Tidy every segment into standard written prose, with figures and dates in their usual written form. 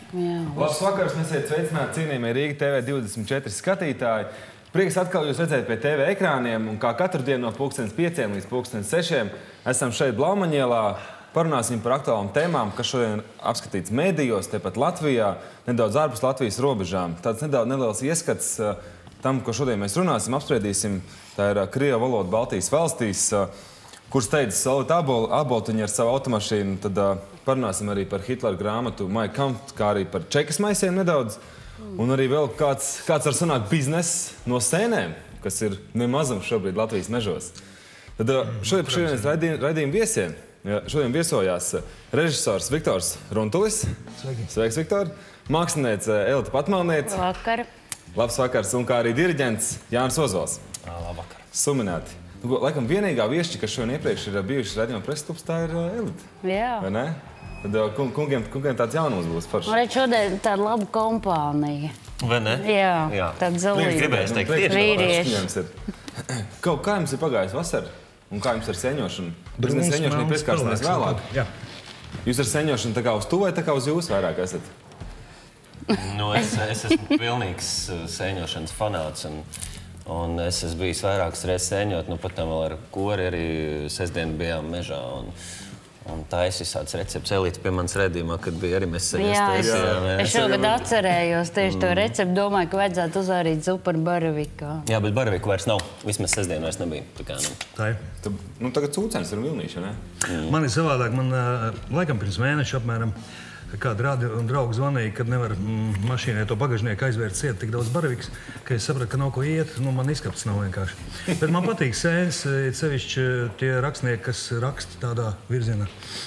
Labs vakars, mēs esam sveicināti cienījamie Rīga TV 24 skatītāji. Prieks atkal jūs redzēt pie TV ekrāniem, un kā katru dienu no 5 līdz 6 esam šeit Blaumaņielā. Parunāsim par aktuālām tēmām, kas šodien apskatīts mēdījos, tepat Latvijā, nedaudz ārpus Latvijas robežām. Tāds neliels ieskats tam, ko šodien mēs runāsim, apspriedīsim. Tā ir krievu valoda Baltijas valstīs, kur steidzas Solvita Aboltiņa ar savu automašīnu. Tad parunāsim arī par Hitlera grāmatu Mein Kampf, kā arī par čekas maisiem nedaudz. Un arī vēl kāds var sanākt bizness no sēnēm, kas ir nemazums šobrīd Latvijas mežos. Tad šodienas raidījuma viesiem. Šodien viesojās režisors Viktors Runtulis. Sveiks, Viktor. Māksliniece Elita Patmalniece. Labvakar. Labs vakars. Un kā arī diriģents Jānis Ozols. Labvakar. Suminēti. Laikam vienīgā viešķi, kas šodien iepriekš ir bijuši raidījuma presklubs, tā ir Elita. Jā. Vai ne? Tad kungiem tāds jaunums būs forši. Man šodien tāda laba kompānija. Vai ne? Jā. Tāda zelīga. Gribēs teikt, vīrieši. Kā jums ir pagājis vasara? Un kā jums ar sēņošanu? Bez sēņošanu pieskārsimies vēlāk. Jā. Jūs ar sēņošanu tā kā uz to vai tā kā uz jūs vairāk esat? Es esmu pilnīgs sēņošanas fanāts. Un es esmu bijis vairākas reizes sēņot. Pat tam vēl ar kori arī sestdienu bijām mežā. Un taisa visāds recepts. Elīte pie manas redzījumā, kad bija arī mēs sēņos. Es šogad atcerējos tieši to receptu. Domāju, ka vajadzētu uzvārīt zupu ar baraviku. Jā, bet baraviku vairs nav. Vismaz sestdienu vairs nebija. Tā ir. Tagad cūcenis ir vilnīši, ne? Man ir savādāk. Man laikam pirms mēneša apmēram kāda drauga zvanīja, kad nevar mašīnai to bagažnieku aizvērt ciet tik daudz baravikas, ka es sapratu, ka nav ko iet. Man izskapts nav vienkārši. Bet man patīk sēnes, sevišķi tie rakstnieki, kas raksta tādā virzienā.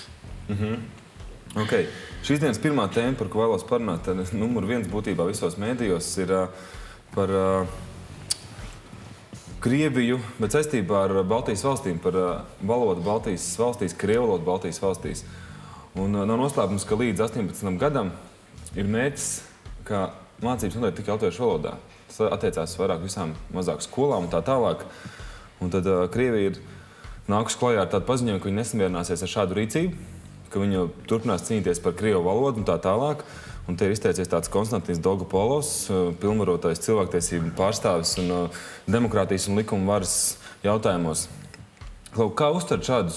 Okay. Šīs dienas pirmā tēma, par ko vēlos parunāt, numur 1 būtībā visos mēdījos ir par Krieviju, bet saistībā ar Baltijas valstīm, par valodu Baltijas valstīs, krievu valodu Baltijas valstīs. Un nav noslēpums, ka līdz 18 gadam ir mērķis, ka mācības notiek tikai latviešu valodā. Tas attiecās vairāk visām mazāk skolām un tā tālāk. Un tad Krievija ir nākusi klajā ar tādu paziņojumu, ka viņi nesamierināsies ar šādu rīcību, ka viņi turpinās cīnīties par krievu valodu un tā tālāk. Un te ir izteicies tāds Konstantins Dolgopolovs, pilnvarotais cilvēktiesību pārstāvis un demokrātijas un likuma varas jautājumos. Kā uztvert šādus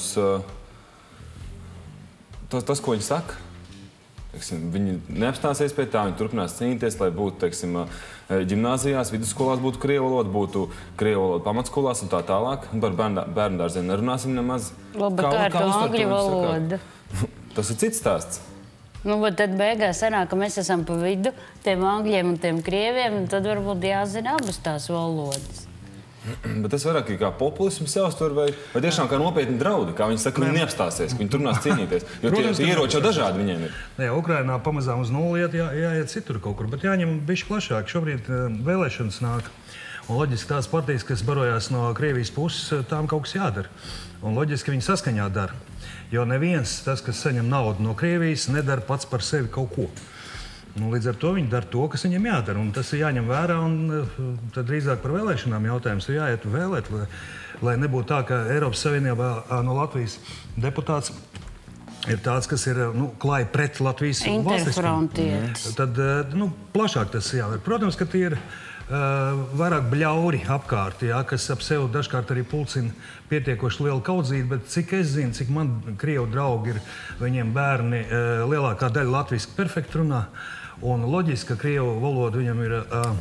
tas, ko viņi saka? Viņi neapstāsies pie tā, viņi turpinās cīnīties, lai būtu, ģimnāzijās, vidusskolās būtu krievu valoda, būtu krievu valoda pamatskolās un tā tālāk. Par bērndārziem nerunāsim nemaz. Labi, kā ar to angļu valodu? Tas ir cits stāsts. Tad beigās sanāk, ka mēs esam pa vidu tiem angļiem un tiem krieviem, un tad varbūt jāzina abas tās valodas. Bet tas vairāk ir kā populisms jāuztver vai tiešām kā nopietni draudi, kā viņi saka, viņi neapstāsies, ka viņi turpinās cīnīties, jo tie ieroči jau dažādi viņiem ir. Jā, Ukrainā pamazām uz nulli jāiet citur kaut kur, bet jāņem bišķi plašāk. Šobrīd vēlēšanas nāk, un loģiski tās partijas, kas barojās no Krievijas puses, tām kaut kas jādara. Un loģiski viņi saskaņā dara, jo neviens tas, kas saņem naudu no Krievijas, nedara pats par sevi kaut ko. Līdz ar to viņi dara to, kas viņiem jādara. Un tas ir jāņem vērā, un tad drīzāk par vēlēšanām jautājums ir jāiet vēlēt, lai nebūtu tā, ka Eiropas Savienībā no Latvijas deputāts ir tāds, kas ir klāji pret Latvijas valstiskumu. Tad plašāk tas jāvēr. Protams, ka tie ir vairāk bļauri apkārt, kas ap sevi dažkārt arī pulcina pietiekoši lielu kaudzīti, bet cik es zinu, cik man krievu draugi ir, viņiem bērni lielākā daļa latviski perfekti runā. Un loģiski, ka krievu valoda viņam ir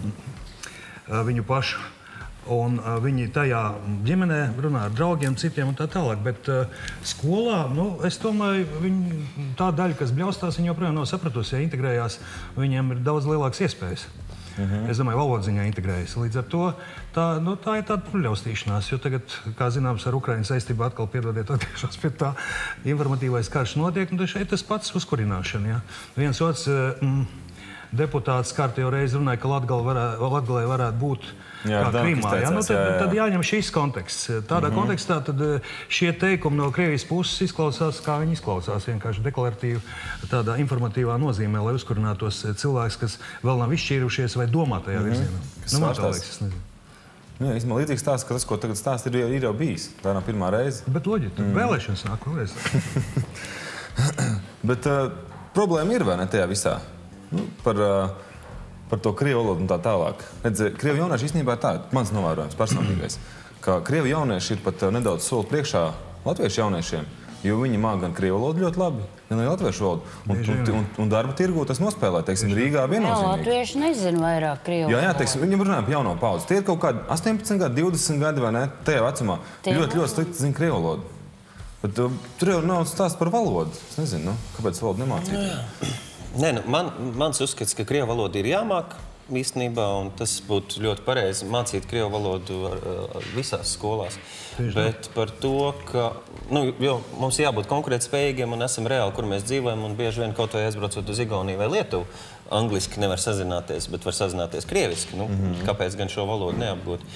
viņu pašu. Un viņi tajā ģimenē runā ar draugiem, citiem un tā tālāk. Bet skolā, es domāju, tā daļa, kas bļaustās, viņi joprojām nav sapratusi, ja integrējās, viņiem ir daudz lielākas iespējas. Es domāju, valodziņā integrējas. Līdz ar to tā ir tāda puļaustīšanās, jo tagad, kā zināms, ar Ukraiņu saistībā atkal atgriežos pie tā informatīvais karš notiek, un šeit tas pats uzkurināšana. Ja? Viens otrs deputāts kārtējo reizi runāja, ka Latgalē varētu būt kā Krimā. Ja? Tad jāņem šīs konteksts. Tādā kontekstā tad šie teikumi no Krievijas puses izklausās, kā viņi izklausās, vienkārši deklaratīvi, tādā informatīvā nozīmē, lai uzkurinātos cilvēks, kas vēl nav izšķīrušies vai domā tajā virzienā. Man tā liekas, es nezinu. Jā, līdzīgs stāsts, ka tas, ko tagad stāst, ir jau bijis. Tā nav pirmā reize. Bet loģiski, vēlēšanas nāk vēlreiz. Bet problēma ir, vai ne, tajā visā? par to krievu valodu un tā tālāk. Krievu jaunieši īstenībā ir tā, mans novērojums personīgais, ka krievu jaunieši ir pat nedaudz soli priekšā latviešu jauniešiem, jo viņi māk gan krievu valodu ļoti labi, gan arī latviešu valodu. Un darba tirgū tas nospēlē, teiksim, Rīgā viennozīmīgi. Latvieši nezin vairāk krievu valodu. Jā, teiksim, viņam runājam par jauno paudzi. Tie ir kaut kādi 18 gadi, 20 gadi, vai ne, tajā vecumā. Ļoti slikti zina krievu valodu. Bet tur jau nav stāsts par valodu. Es nezinu, kāpēc valodu nemācīt. Nē, mans uzskats, ka krievu valoda ir jāmāk īstenībā, un tas būtu ļoti pareizi mācīt krievu valodu visās skolās. Bet par to, ka mums jābūt konkurētspējīgiem un esam reāli, kur mēs dzīvojam, un bieži vien kaut vai aizbraucot uz Igauniju vai Lietuvu, angliski nevar sazināties, bet var sazināties krieviski. Kāpēc gan šo valodu neapgūt?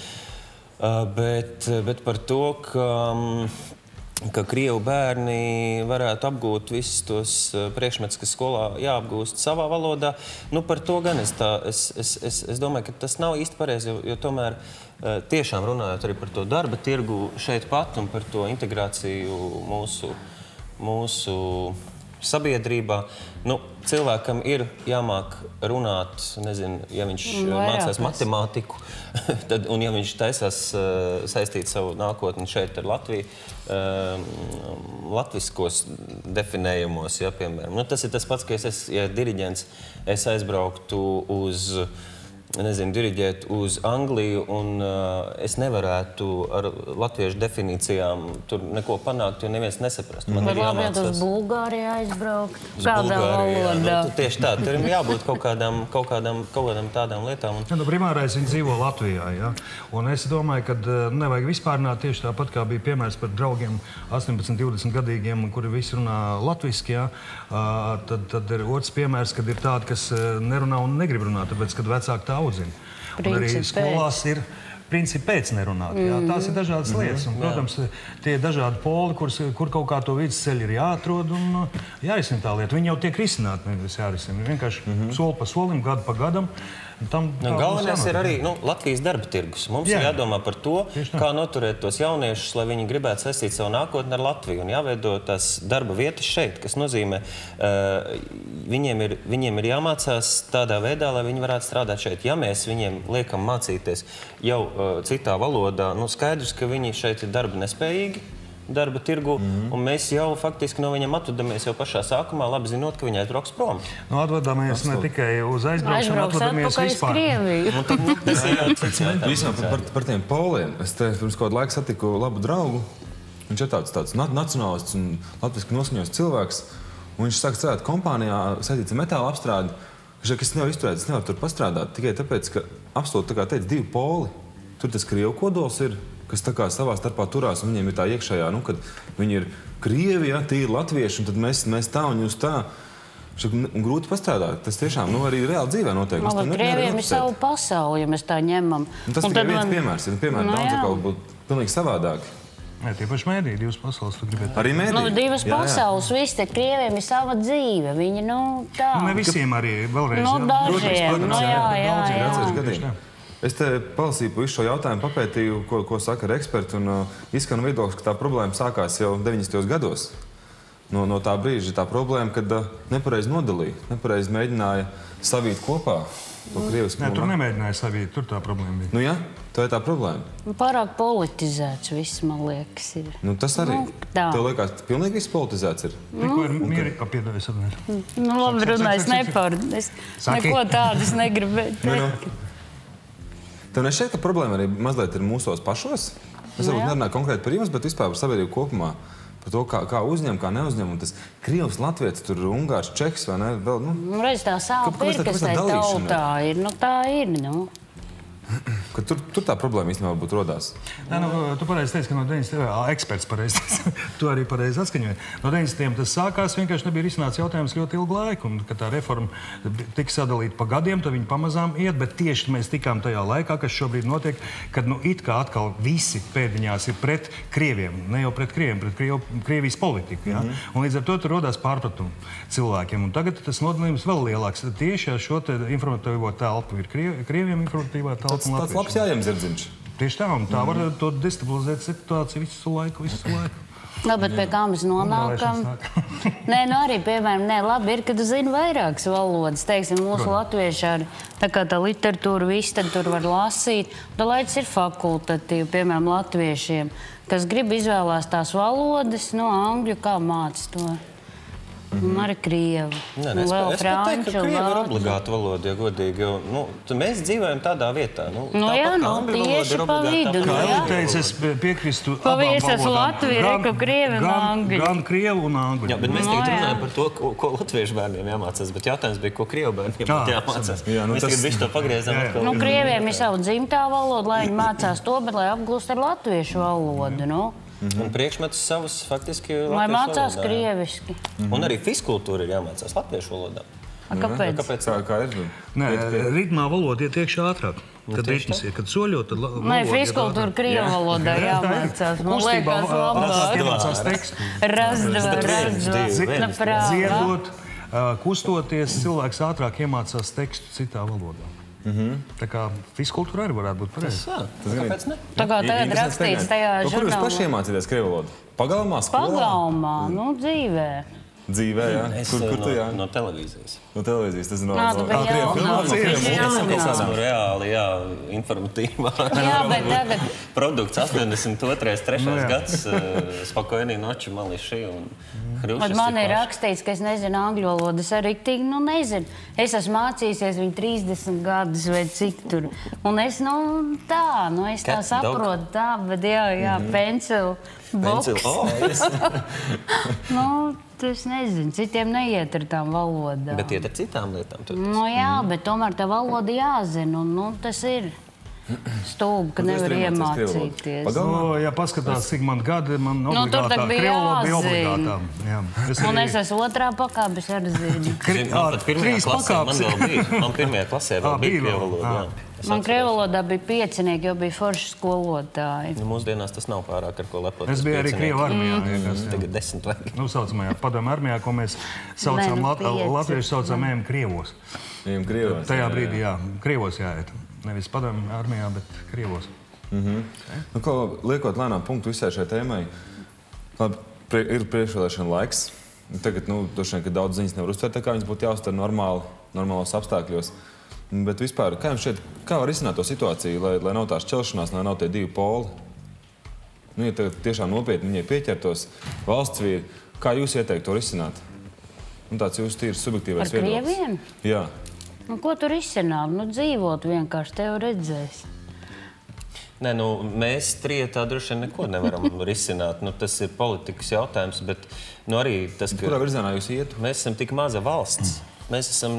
Bet par to, ka krievu bērni varētu apgūt visus tos priekšmetus, kas skolā jāapgūst savā valodā. Par to gan es domāju, ka tas nav īsti pareizi, jo tomēr tiešām runājot arī par to darba tirgu šeit pat un par to integrāciju mūsu sabiedrībā. Cilvēkam ir jāmāk runāt, nezinu, ja viņš mācās matemātiku, un ja viņš taisās saistīt savu nākotni šeit ar Latviju, latviskos definējumos, ja, piemēram. Tas ir tas pats, ka ja diriģents, es aizbrauktu diriģēt uz Angliju, un es nevarētu ar latviešu definīcijām tur neko panākt, jo neviens nesaprast. Man ir jāmācās uz Bulgāriju aizbraukt. Kādā valodā? Tieši tā, tur ir jābūt kaut kādām tādām lietām. Primārais viņi dzīvo Latvijā, ja? Un es domāju, ka nevajag vispārināt tieši tāpat, kā bija piemērs par draugiem 18-20 gadīgiem, kuri visi runā latviski, ja? Tad ir otrs piemērs, kad ir tādi, kas nerunā un negrib runāt, tāpēc, kad vecāki tā audzina. Un arī skolās ir principi pēc nerunāt. Tās ir dažādas lietas. Un, protams, tie ir dažādi poli, kur kaut kā to vidusceļu ir jāatrod un jārisina tā lieta. Viņi jau tiek risināti, nevis jārisina. Vienkārši soli pa solim, gadu pa gadam. Galvenais ir arī Latvijas darba tirgus. Mums ir jādomā par to, kā noturēt tos jauniešus, lai viņi gribētu saistīt savu nākotni ar Latviju un jāveido tās darba vietas šeit, kas nozīmē, viņiem ir jāmācās tādā veidā, lai viņi varētu strādāt šeit. Ja mēs viņiem liekam mācīties jau citā valodā, skaidrs, ka viņi šeit ir darba nespējīgi, darba tirgu, un mēs jau faktiski no viņiem atvedamies jau pašā sākumā, labi zinot, ka viņi aizbrauks prom. Atvedamies ne tikai uz aizbraukšanu, atvedamies vispār. Vispār par tiem poliem. Es te pirms kādu laiku satiku labu draugu. Viņš ir tāds nacionālists un latviski noskaņots cilvēks. Un viņš sāk strādāt kompānijā, saistīts ar metāla apstrādi. Viņš saka, es nevaru izturēt, es nevaru tur pastrādāt. Tikai tāpēc, ka absolūti, tā kā teica, divi poli. Tur tas krievu kodols ir, kas tā kā savā starpā turās, un viņiem ir tā iekšējā, kad viņi ir krievi, tīri latvieši, un tad mēs tā un jūs tā. Grūti pastrādāt. Tas tiešām arī reāli dzīvē notiek. Krieviem ir savu pasauli, ja mēs tā ņemam. Tas tikai viens piemērs. Piemēram, daudz atkal būtu pilnīgi savādāk. Nē, tie paši mēdī, divas pasaules. Arī mēdī. Divas pasaules, visi te krieviem ir sava dzīve. Viņi, tā. Ne visiem arī vēlreiz. Dažiem. Jā. Es te palasīju pa visu šo jautājumu, papētīju, ko saka eksperti, un izskan viedoklis, ka tā problēma sākās jau 90. gados. No tā brīža tā problēma, kad nepareizi nodalīja, nepareizi mēģināja savīt kopā to krievisku. Nē, tur nemēģināja savīt, tur tā problēma bija. Jā, tā ir tā problēma. Pārāk politizēts viss, man liekas, ir. Tas arī. Tev liekas, pilnīgi viss politizēts ir? Tikko ir mieri, piedāvājas atnēt. Labi runāju, es neko tādas negribu teikt. Tev nešķiet, ka problēma arī mazliet ir mūsos pašos? Es varbūt nerunāju konkrēti par jums, bet vispār par sabiedrību kopumā. Par to, kā uzņem, kā neuzņem. Un tas krievs, latvietis, tur ungārs, čeks vai ne? Redz, tā sāpe ir, kas tai tautā ir. Tā ir, Ka tur tā problēma īstenībā varbūt rodās. Nē, tu pareizi teici, ka no 90. Eksperts pareizi teici. Tu arī pareizi atskaņoji. No 90. tas sākās, vienkārši nebija risināts jautājums ļoti ilgu laiku. Un, kad tā reforma tika sadalīta pa gadiem, tad viņi pamazām iet, bet tieši mēs tikām tajā laikā, kas šobrīd notiek, kad it kā atkal visi pēdiņās ir pret krieviem. Ne jau pret krieviem, pret Krievijas politiku. Ja? Un līdz ar to tur rodās pārpratumu cilvēkiem. Un tagad tas nodalījums vēl lielāks. Tieši ar šo informatīvo telpu ir krieviem informatīvā telpa. Tāds labs jājiem zirdziņš. Tieši tā, un tā var to destabilizēt situāciju visu laiku. Bet pie kā mēs nonākam? Nē, nu arī, piemēram, labi ir, ka tu zini vairākas valodas. Teiksim, mūsu latvieši ar tā literatūru viss, tad tur var lasīt. Dalaids ir fakultatīvi, piemēram, latviešiem, kas grib izvēlās tās valodas, angļu kā māc to. Un arī krievu. Es pat teiktu, ka krievu ir obligāta valoda, ja godīgi, jo mēs dzīvojam tādā vietā. Tieši pa vidu. Kā Eli teica, es piekristu abām valodām. Gan krievu un angļu. Jā, bet mēs tagad runājam par to, ko latviešu bērniem jāmācās, bet jautājums bija, ko krievu bērniem jāmācās. Mēs tagad visu to pagriezām atkal. Krieviem ir savu dzimtā valoda, lai viņi mācās to, bet lai apgūst ar latviešu valodu, Un priekšmetus savus faktiski lai mācās krieviski. Un arī fizkultūra ir jāmācās latviešu valodā. Kāpēc? Kā ir? Nē, ritmā valoda iet iekšā ātrāk. Kad ritms ir, kad soļot, tad valoda iet ātrāk. Nē, fizkultūra krievu valodā jāmācās. Man liekas labāk. Razdava. Dziedot, kustoties, cilvēks ātrāk iemācās tekstu citā valodā. Tā kā fizkultūra arī varētu būt pareizi. Kāpēc ne? Tā kā tagad rakstīts tajā žurnālā. Kur jūs paši iemācīties krievu valodu? Pagalmā, skolā? Pagalmā, dzīvē. Dzīvē, jā? Kur tu, jā? No televīzijas. No televīzijas, tas esmu reāli, informatīvā. Jā, bet tagad... Produkts 82. 3. gads, Spokojnī noči mališi un Hrušas. Man ir rakstīts, ka es nezinu angļu valodu, es arī tik, nezinu. Es esmu mācījusies viņu 30 gadus vai cik tur. Un es, es tā saprotu tā, bet jā, pencil box. Es nezinu, citiem neiet ar tām valodām. Bet iet ar citām lietām. Jā, bet tomēr tā valoda jāzina, un tas ir stulbi, ka nevar iemācīties. Ja paskatās, cik man gadi, man obligātā krievu valoda bija obligātā. Un es esmu otrā pakāpes arī zinu. Trīs pakāpes. Man pirmajā klasē vēl bija krievu valoda. Man krievu valodā bija piecinieki, jo bija forši skolotāji. Mūsdienās tas nav pārāk ar ko lepoties. Es biju arī krievu armijā. Tagad 10 vajag. Saucamajā padomu armijā, ko mēs saucam, latvieši saucam ejam krievos. Ejam krievos. Tajā brīdī, jā, krievos jāiet. Nevis padomu armijā, bet krievos. Liekot lēnām punktu visai šai tēmai, ir priekšvēlēšana laiks. Tagad, droši vien, ka daudz ziņas nevar uztvert, tā kā viņas būtu jāuztver normālos apstākļos. Bet vispār, kā jums šķiet, kā var risināt to situāciju, lai nav tās šķelšanās, lai nav tie divi poli? Ja tagad tiešām nopietni viņai pieķertos valsts vīri, kā jūs ieteiktu to risināt? Tāds jūsu tīrs subjektīvais viedoklis. Ar krieviem? Jā. Ko tur risināt? Dzīvot vienkārši, tev redzēs. Nē, mēs trietā droši vien neko nevaram risināt. Tas ir politikas jautājums, bet arī tas, ka... Kurā virzienā jūs ietu? Mēs esam tik maza valsts. Mēs esam,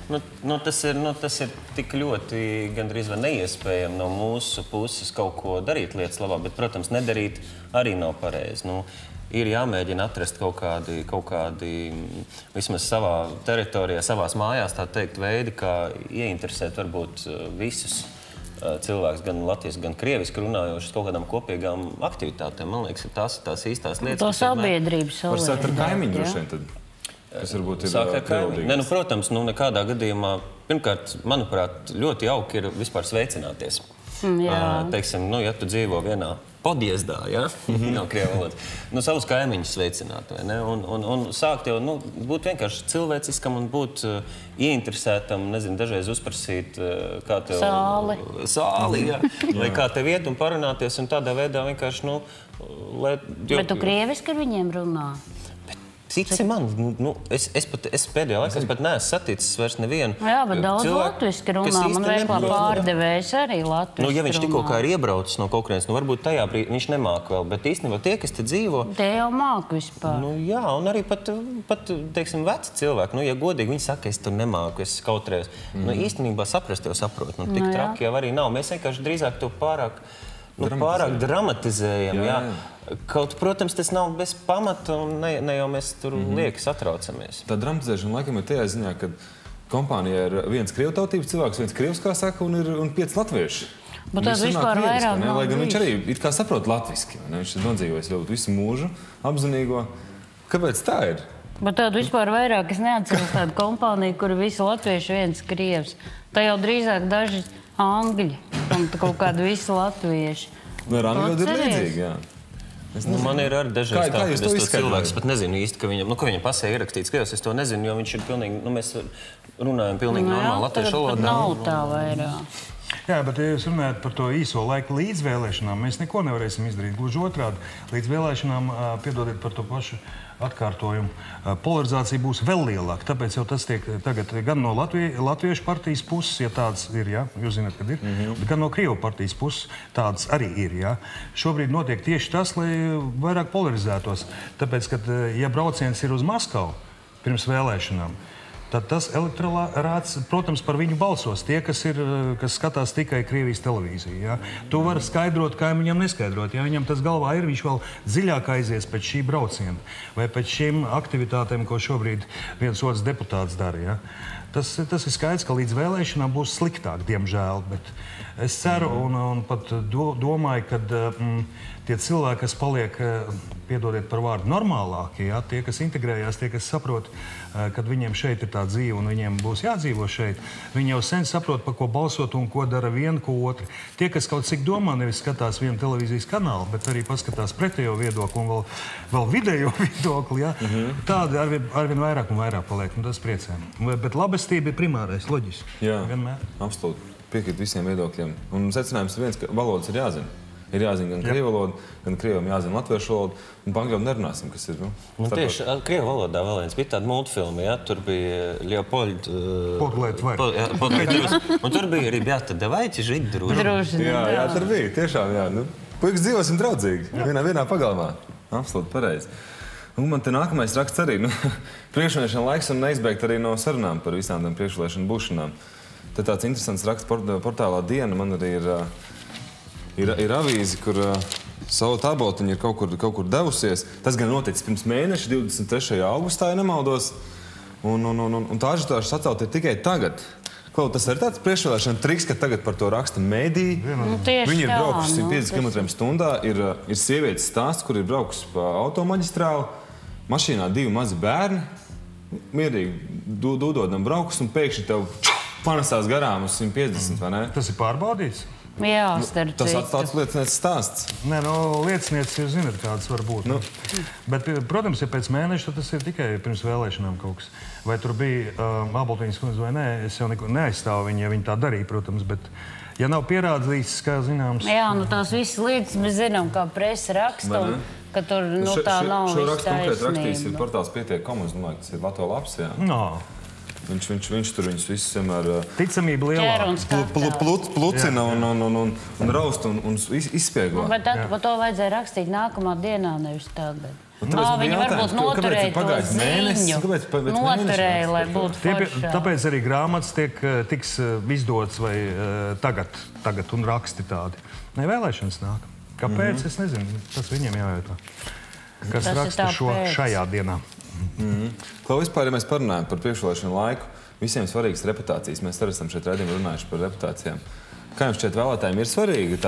tas ir tik ļoti gandrīz vai neiespējami no mūsu puses kaut ko darīt lietas labā, bet, protams, nedarīt arī nav pareizi. Ir jāmēģina atrast kaut kādi vismaz savā teritorijā, savās mājās, tā teikt, veidi, kā ieinteresēt varbūt visus cilvēkus, gan latviešu, gan krieviski runājošus kaut kādām kopīgām aktivitātēm. Man liekas, tās īstās lietas. To sabiedrības var sākt ar kaimiņu droši vien tad. Kas varbūt ir krievlīgas. Protams, nekādā gadījumā, pirmkārt, manuprāt, ļoti jauki ir vispār sveicināties. Teiksim, ja tu dzīvo vienā podjezdā, nav krievu valoda, savus kaimiņus sveicināt, vai ne? Un sākt jau, būt vienkārši cilvēciskam un būt ieinteresētam, dažreiz uzprasīt, kā tev... Sāli, jā. Vai kā tev iet un parunāties, un tādā veidā vienkārši, Bet tu krieviski ar viņiem runā? Tici man, es pēdējā laikā pat neesmu saticis vairs nevienu. Jā, bet daudz latviski runā. Man veiklā pārdevējs arī latviski runā. Ja viņš tikko kā ir iebraucis no kaut kurienes, varbūt tajā brīdī viņš nemāk vēl, bet īstenībā tie, kas te dzīvo... Tie jau māk vispār. Jā, un arī pat teiksim, veci cilvēki. Ja godīgi viņi saka, es tur nemāku, es kautrējos. Īstenībā saprast jau saprot. Tik traki jau arī nav. Mēs vienkārši drīzāk to pārāk dramatizējam, jā. Kaut, protams, tas nav bez pamata, un ne jau mēs tur lieki satraucamies. Tā dramatizēšana laikam ir tajā ziņā, ka kompānijā ir viens krievtautības cilvēks, viens krievs, kā saka, un 5 latvieši. Bet tas vispār vairāk nav bijis. Viņš arī it kā saprot latviski. Viņš ir nodzīvojis ļoti visu mūžu, apzinīgo. Kāpēc tā ir? Bet tādu vispār vairāk es neatceros tādu kompāniju, kur ir visi latvieši, viens krievs. Tā jau drīzāk daži angļi un kaut kādi visi latvieši. Ar angļu ir līdzīgi, jā. Man ir arī dažreiz tā, ka jūs es to to izskaidrojat? cilvēks pat nezinu īsti, ka viņam pasē ierakstīts krievs. Es to nezinu, jo viņš ir pilnīgi, mēs runājam pilnīgi normāli latviešu valodā. Nav tā vairāk. Jā, bet, ja jūs runājat par to īso laiku līdz vēlēšanām, mēs neko nevarēsim izdarīt. Gluži otrādi, līdz vēlēšanām, piedodiet par to pašu atkārtojumu, polarizācija būs vēl lielāka. Tāpēc jau tas tiek tagad gan no Latviešu partijas puses, ja tāds ir, ja? Jūs zināt, kad ir, bet gan no Krievu partijas puses tāds arī ir. Ja? Šobrīd notiek tieši tas, lai vairāk polarizētos. Tāpēc, kad ja brauciens ir uz Maskavu pirms vēlēšanām, tad tas elektorāts, protams, par viņu balsos. Tie, kas skatās tikai Krievijas televīziju. Ja? Tu vari skaidrot, kā viņam neskaidrot. Ja viņam tas galvā ir, viņš vēl dziļāk aizies pēc šī brauciena vai pēc šīm aktivitātēm, ko šobrīd viens otrs deputāts dara. Ja? Tas ir skaidrs, ka līdz vēlēšanām būs sliktāk, diemžēl. Bet es ceru un pat domāju, ka tie cilvēki, kas paliek, piedodiet par vārdu, normālākie, ja? Tie, kas integrējās, tie, kas saprot, kad viņiem šeit ir tā dzīve un viņiem būs jādzīvo šeit, viņi jau sen saprot, par ko balsot un ko dara viena, ko otra. Tie, kas kaut cik domā, nevis skatās vienu televīzijas kanālu, bet arī paskatās pretējo viedokli un vēl vidējo viedokli, ja? Tādi arvien vairāk un vairāk paliek, un tas priecē. Bet labestība ir primārais, loģiski. Jā, vienmēr. Absolūti. Piekrīt visiem viedokļiem. Un secinājums ir viens, ka valodas ir jāzina. Ir jāzina gan krievu valoda, gan krievam jāzina latviešu valoda. Un pa angļu nerunāsim, kas ir. Tieši krievu valodā vēl viens bija tāda multfilma, ja? Tur bija Leopold... Un tur bija «Ребята, давайте жить дружно». Jā, tur bija. Tiešām, jā. Puikas dzīvosim draudzīgi. Vienā pagalmā. Absolūti pareizi. Un man te nākamais raksts arī. Priekšvēlēšana laiks un neizbēgt arī no sarunām par visām tām priekšvēlēšanu būšanām. Te tāds interesants raksts portālā Diena. Man arī ir avīze, kur savu tabotiņu ir kaut kur devusies. Tas gan noticis pirms mēneša, 23. augustā, ja nemaldos. Un tā ažitāžas atcelt ir tikai tagad. Klau, tas ir tāds priekšvēlēšana triks, ka tagad par to raksta mediji. Viņi ir braukuši 150 km/h. Ir sievietes stāsts, kur ir braukusi pa automaģistrāli. Mašīnā 2 mazi bērni. Mierīgi dūdodam braukus un pēkšņi tev panesās garām uz 150, vai ne? Tas ir pārbaudīts? Jā, starp citu. Tas atstāts liecinieces stāsts. Nē, liecinieces jūs zināt, kādas var būt. Bet, protams, ja pēc mēneša, tad tas ir tikai pirms vēlēšanām kaut kas. Vai tur bija Āboltiņas kundze vai nē, es jau neko neaizstāvu viņu, ja viņi tā darīja, protams, bet ja nav pierādīts, kā zināms... Jā, tās visas lietas mēs zinām, kā presa raksta, un ka tur tā nav šo rakstu konkrēti rakstījis ir vistaisnība. portāls Pietiek.com, es domāju, tas ir Lato labs, jā. Viņš tur viņus visus vienmēr ticamība lielāka. Plucina un raust un izspiego. Bet tad par to vajadzēja rakstīt nākamā dienā, nevis tagad. Viņi varbūt noturēja to ziņu. Noturēja, lai būtu foršā. Tāpēc arī grāmatas tiks izdots vai tagad un raksti tādi. Ne, vēlēšanas nāk. Kāpēc? Es nezinu. Tas viņiem jājautā. Kas raksta šajā dienā. Klau, vispār, ja mēs parunājam par priekšvēlēšanu laiku, visiem svarīgas reputācijas. Mēs arī esam šeit redzējuši runājuši par reputācijām. Kā jums šķiet vēlētājiem ir svarīgi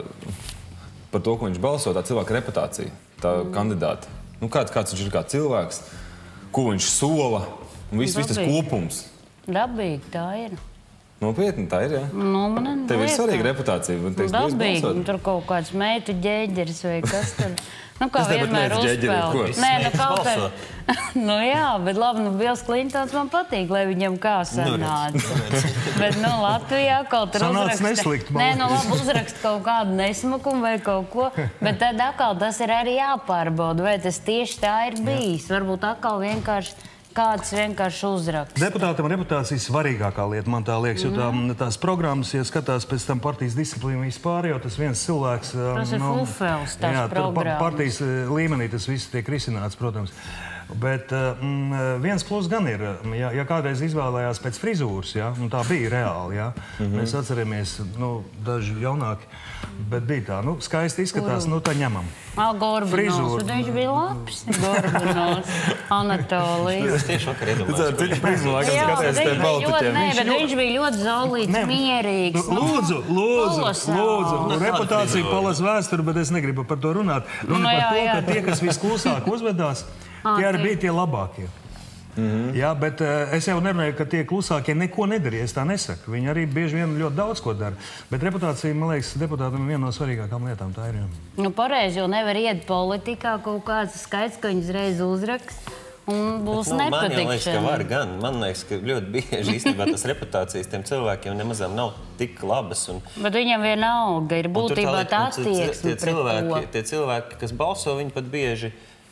par to, ko viņš balso, tā cilvēka reputācija, tā kandidāta? Kāds viņš ir kā cilvēks, ko viņš sola un viss tas kopums? Dabīgi tā ir. Nopietni tā ir, jā? Tev ir svarīga reputācija. Dabīgi, tur kaut kāds meitu ģēģeris vai kas tur. Kā vienmēr uzspēlēt. Kaut kā... Jā, bet labi, Bills Klintons man patīk, lai viņam kā sanāca. Bet, Latvijā kaut tur uzraksta kaut kādu nesmukumu vai kaut ko, bet tad atkal tas ir arī jāpārbauda, vai tas tieši tā ir bijis. Varbūt atkal kāds vienkārši uzraksta. Deputātam reputācija ir svarīgākā lieta, man tā liekas, jo tās programmas, ja skatās pēc tam partijas disciplīnu vispār, jo tas viens cilvēks... Tas ir fufels, tās programmas. Partijas līmenī tas viss tiek risināts, protams. Bet viens plus gan ir, ja kādreiz izvēlējās pēc frizūras, ja, tā bija reāli, ja. Mēs atceramies, daži jaunāki, bet bija tā, skaisti izskatās, tā ņemam. Gorbunovs, bet viņš bija labs. Gorbunovs, Anatolijs. Es tieši vakar iedomājos. Cita prizma, laikam skaties te baltiķiem. Nē, bet viņš bija ļoti zaulīts, mierīgs. Lūdzu, reputācija palas vēsturi, bet es negribu par to runāt. Runa par to, ka tie, kas visklusāk uzvedās, tie arī bija tie labākie. Jā, bet es jau nerunāju, ka tie klusākie neko nedarīja. Es tā nesaku. Viņi arī bieži vien ļoti daudz ko dara. Bet reputācija, man liekas, deputātam ir viena no svarīgākām lietām. Tā ir. Nu, pareizi, jo nevar iet politikā kaut kāds skaits, ka viņi uzreiz uzrakst. Un būs nepatikšana. Man liekas, ka var gan. Man liekas, ka ļoti bieži īstenībā tas reputācijas tiem cilvēkiem nemazām nav tik labas. Bet viņam vienalga ir būtībā tā attieksme pret to. Tie cilvēki, kas balso, viņi pat bieži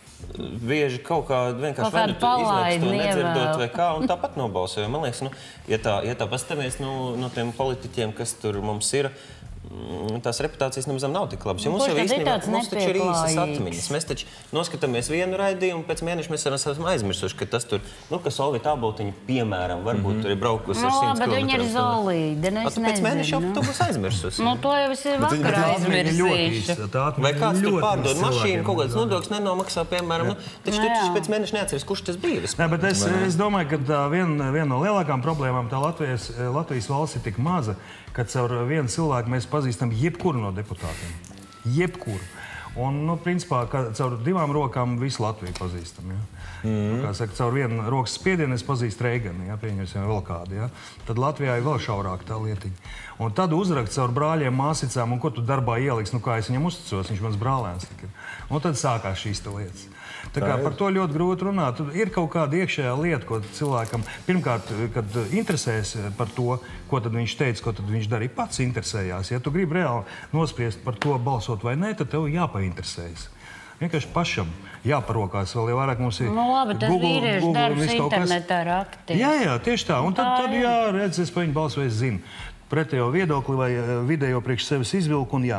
kaut kā vienkārši kādu palaidi, nedzirdot vai kā, un tāpat nobalso. Man liekas, ja tā pastamies no tiem politiķiem, kas tur mums ir, tās reputācijas nemazām nav tik labas. Jo mums jau īstenībā taču ir īsas atmiņas. Mēs taču noskatāmies vienu raidījumu, un pēc mēneša mēs esam aizmirsuši, ka tas tur, ka Solvita Āboltiņa, piemēram, varbūt tur ir braukusi ar 100 km. Bet viņa ir Zolīde, es nezinu. Pēc mēneša jau tu būs aizmirsusi. To jau es vakar aizmirsīšu. Vai kāds tur pārdod mašīnu, kaut kāds nodoklis nenomaksā, piemēram, taču tu pēc mēneša neatceries, kurš tas bija. Nē, bet es domāju, ka viena no lielākām problēmām tā Latvijas valsts ir tik maza, ka caur vienu cilvēku mēs pazīstam jebkuru no deputātiem. Jebkuru. Un, principā, caur divām rokām visu Latviju pazīstam. Ja? Kā saka, caur vienu rokas spiedienu es pazīstu Reiganu, ja? Pieņemsim vēl kādu. Ja? Tad Latvijā ir vēl šaurāk tā lietiņa. Un tad uzrakt caur brāļiem, māsicām, un ko tu darbā ieliks, kā es viņam uzticos, viņš mans brālēns. Un tad sākās šīs lietas. Tā kā par to ļoti grūti runāt. Ir kaut kāda iekšējā lieta, ko cilvēkam pirmkārt, kad interesēs par to, ko tad viņš teica, ko tad viņš darīja, pats interesējās. Ja tu gribi reāli nospriest par to balsot vai nē, tad tev jāpainteresējas. Vienkārši pašam jāparokās vēl, ja vairāk mums ir labi, tas vīriešu darbs internetā ir aktīvs. Jā, tieši tā. Un tad redz, es par viņu balsoju, es zinu. Pretējo viedokli vai vidējo priekš sevis izvilku un jā.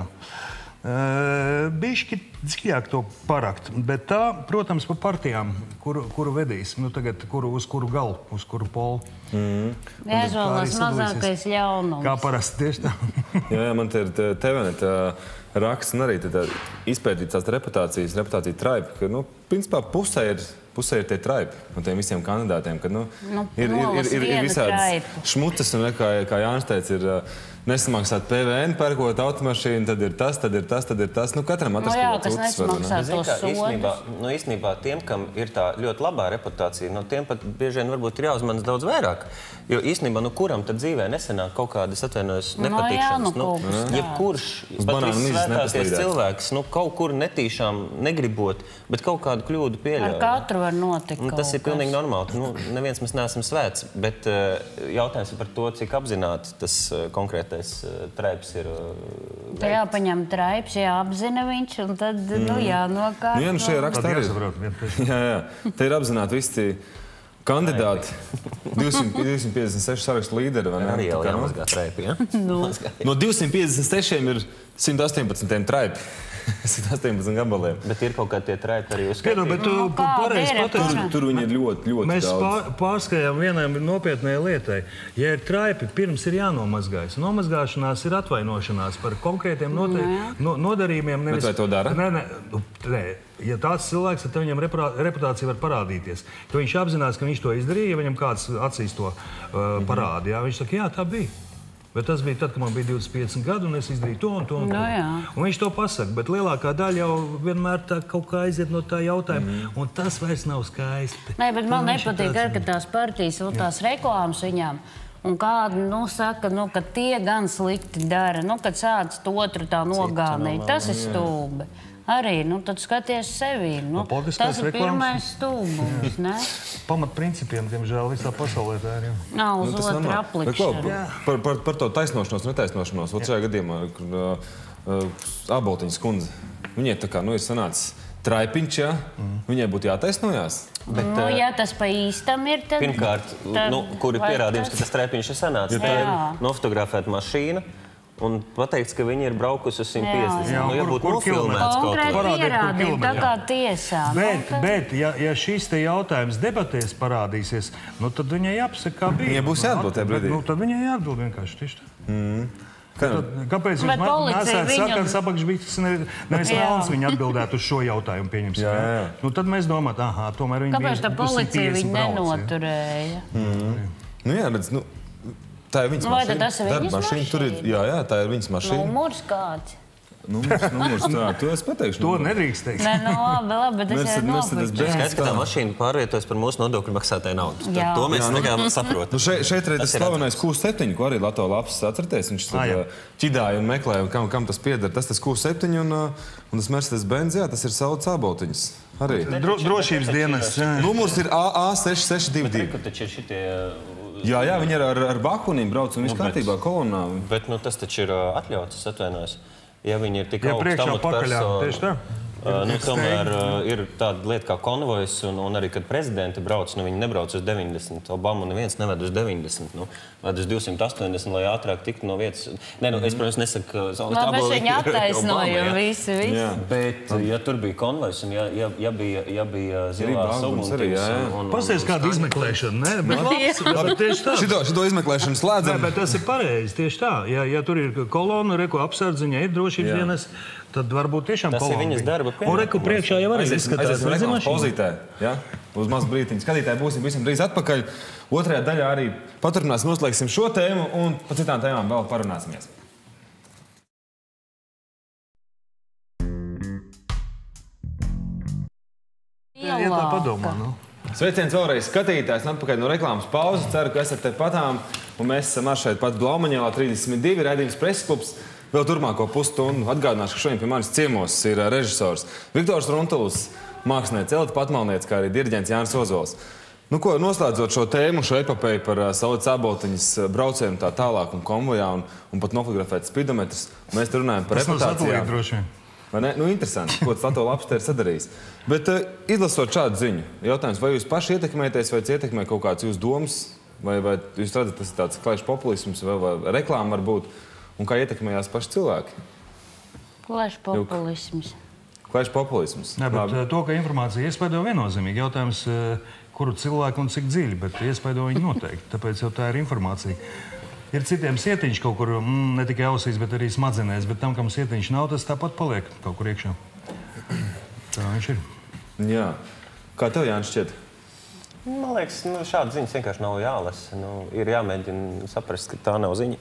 Bišķi dziļāk to parakt, bet tā, protams, pa partijām, kuru vedīs, tagad uz kuru galu, uz kuru polu. Jāizvēlās mazākais ļaunums. Kā parasti, tieši tā. Jā, man te ir TVNet raksts un arī izpētīt tās reputāciju traipi, ka, principā, pusē ir tie traipi no tiem visiem kandidātiem, kad, ir visādas šmutas un, kā Jānis teica, ir nesamaksāt PVN, pērkot automašīnu, tad ir tas. Katram atrast kaut kas nesamaksāt tos sodus. Īstenībā tiem, kam ir tā ļoti labā reputācija, tiem pat bieži vien varbūt ir jāuzmanas daudz vairāk. Jo īstenībā, kuram tad dzīvē nesenāk kaut kādas atvainojas nepatikšanas. Jebkurš, pat vissvētākais cilvēks, kaut kur netīšām negribot, bet kaut kādu kļūdu pieļauj. Ar katru var notikt kaut kas. Tas ir pilnīgi normāli. Neviens mēs neesam svēts, bet jautājums ir par to, cik apzināti tas konkrētais traips ir. Tā jāpaņem traips, jāapzina viņš, un tad, jānokārt. Jā, šajā rakstā arī. Jā. Te ir apzināti visi kandidāti. 256 sarakstu līderi, vai ne? Arī jau jāmazgā traipi, ja? No 256 ir 118 traipi. 118 gabaliem. Bet ir kaut kā tie traipi arī uzskatīt. Bet tu pareizi pateici. Tur viņi ir ļoti daudz. Mēs pārskajām vienai nopietnai lietai. Ja ir traipi, pirms ir jānomazgājas. Nomazgāšanās ir atvainošanās par konkrētiem nodarījumiem. Bet vai to dara? Nē. Ja tāds cilvēks, tad viņam reputācija var parādīties. Tad viņš apzinās, ka viņš to izdarīja, ja viņam kāds acīs to parāda. Jā? Viņš saka, jā, tā bija. Bet tas bija tad, kad man bija 25 gadi, un es izdarīju to un to. Un viņš to pasaka, bet lielākā daļa jau vienmēr tā kaut kā aiziet no tā jautājuma, un tas vairs nav skaisti. Nē, bet man nepatīk, ka tās partijas un tās reklāmas viņām, un kādi, saka, ka tie gan slikti dara, kad sāc to otru tā nogānīt, tas ir stulbi. Arī, tad skaties sevī. Tas ir pirmais stulbums, ne? Pamatprincipiem, diemžēl, visā pasaulē tā ir. Nav uz otru aplikšanu. Par to taisnošanos, netaisnošanos. Šajā gadījumā, Āboltiņas kundze, viņai tā kā, ir sanācis traipiņš, ja? Viņai būtu jātaisnojās. Ja tas pa īstam ir, tad... Pirmkārt, kur ir pierādījums, ka tas traipiņš ir sanācis? Tā ir nofotografēta mašīna. Un pateikts, ka viņi ir braukusi uz 150. Ja būtu nofilmēts kaut ko. Konkrēti pierādījumi, tā kā tiesā. Bet, ja šis te jautājums debatēs parādīsies, tad viņai jāpasaka, kā bija. Viņai būs jāatbild tajā brīdī. Tad viņai jāatbild vienkārši tieši tā. Kāpēc jūs nesāt sarkans apakšbiķis, nevis melns viņa atbildētu uz šo jautājumu, pieņemsim? Tad mēs domāt, tomēr viņi bija uz 150 brauc. Kāpēc tā policija viņu nenoturēja? Jā, redz, tā ir viņas mašīna. Vai tas ir viņas mašīna? Jā, tā ir viņas mašīna. Numurs kāds? Numurs, tā, to es pateikšu. To nedrīkst teikt. Nē, labi, bet es jau nopirku. Skaidrs, ka tā mašīna pārvietojas par mūsu nodokļu maksātāju naudu. Jā. To mēs saprotam. Šeit ir tas slavenais Q7, ko arī Latvijas lapas atcerieties. Viņš ķidāja un meklēja, kam tas pieder. Tas Q7 un tas Mercedes-Benz, jā, tas ir Saules Āboltiņas. Arī. Drošības dienas. Numurs ir AA6622. Kur taču ir šitie... Jā, viņi ir ar bakuniem brauc un viss kārtībā kolonā. Bet tas taču ir atļauts, es atvainojos. Ja viņi ir tik augsts priekšā pakaļā, tieši tā. Tomēr ir tāda lieta kā konvojs, un arī, kad prezidenti brauc, viņi nebrauc uz 90. Obama neviens neved uz 90, ved uz 280, lai ātrāk tiktu no vietas. Nē, es, protams, nesaku, ka Saules Ābolī viņi attaisnoja visi. Bet, ja tur bija konvojs, un ja bija zilās uguntības... Pasties kādu izmeklēšanu, ne? Bet tieši tā. Šito izmeklēšanu slēdzam. Bet tas ir pareizi, tieši tā. Ja tur ir kolona, reku apsardziņa, ir drošības dienas, tad varbūt tiešām kolona. Tas ir viņas darba pienākums. Un reku priekšā jau arī izskatās. Aiziesim reklāmas pauzītē, ja? Uz mazu brītiņu. Skatītāji būsim visam drīz atpakaļ. Otrajā daļā arī paturpināsim, noslēgsim šo tēmu un par citām tēmām vēl parunāsimies. Ja tā padomā, Sveiciens vēlreiz skatītājs un atpakaļ no reklāmas pauzes. Ceru, ka esat te patām. Un mēs esam ar šeit pat Blaumaņielā 32, raidījums Preses klubs. Vēl turpmāko pusstundu atgādināšu, ka šodien pie manis ciemos ir režisors Viktors Runtulis, mākslinieks Elta Patmalniece, kā arī diriģents Jānis Ozols. Noslēdzot šo tēmu, šo epopeju par Saules Āboltiņas braucienu tā tālāk un konvojā un pat nofotografēt spidometrus, mēs te runājam par reputācijām. droši vien. Vai ne? Interesanti, ko tas Latvijas lapas te ir sadarījis. Bet izlasot šādu ziņu, jautājums, vai jūs paši ietekmēties, vai ietekmē kaut kāds jūsu domas, vai jūs redzat, tas ir tāds klaišs populisms vai reklāma varbūt, un kā ietekmējās paši cilvēki? Klaišs populisms. Klaišs populisms. Nē, bet to, ka informācija iespaido viennozīmīgi. Jautājums, kuru cilvēku un cik dziļi, bet iespaido viņi noteikti. Tāpēc jau tā ir informācija. Ir citiem sietiņš kaut kur, ne tikai ausīs, bet arī smadzenēs, bet tam, kam sietiņš nav, tas tāpat paliek kaut kur iekšā. Tā viņš ir. Jā. Kā tev, Jānis, šķiet? Man liekas, šāda ziņas vienkārši nav jālasa. Ir jāmēģina saprast, ka tā nav ziņa.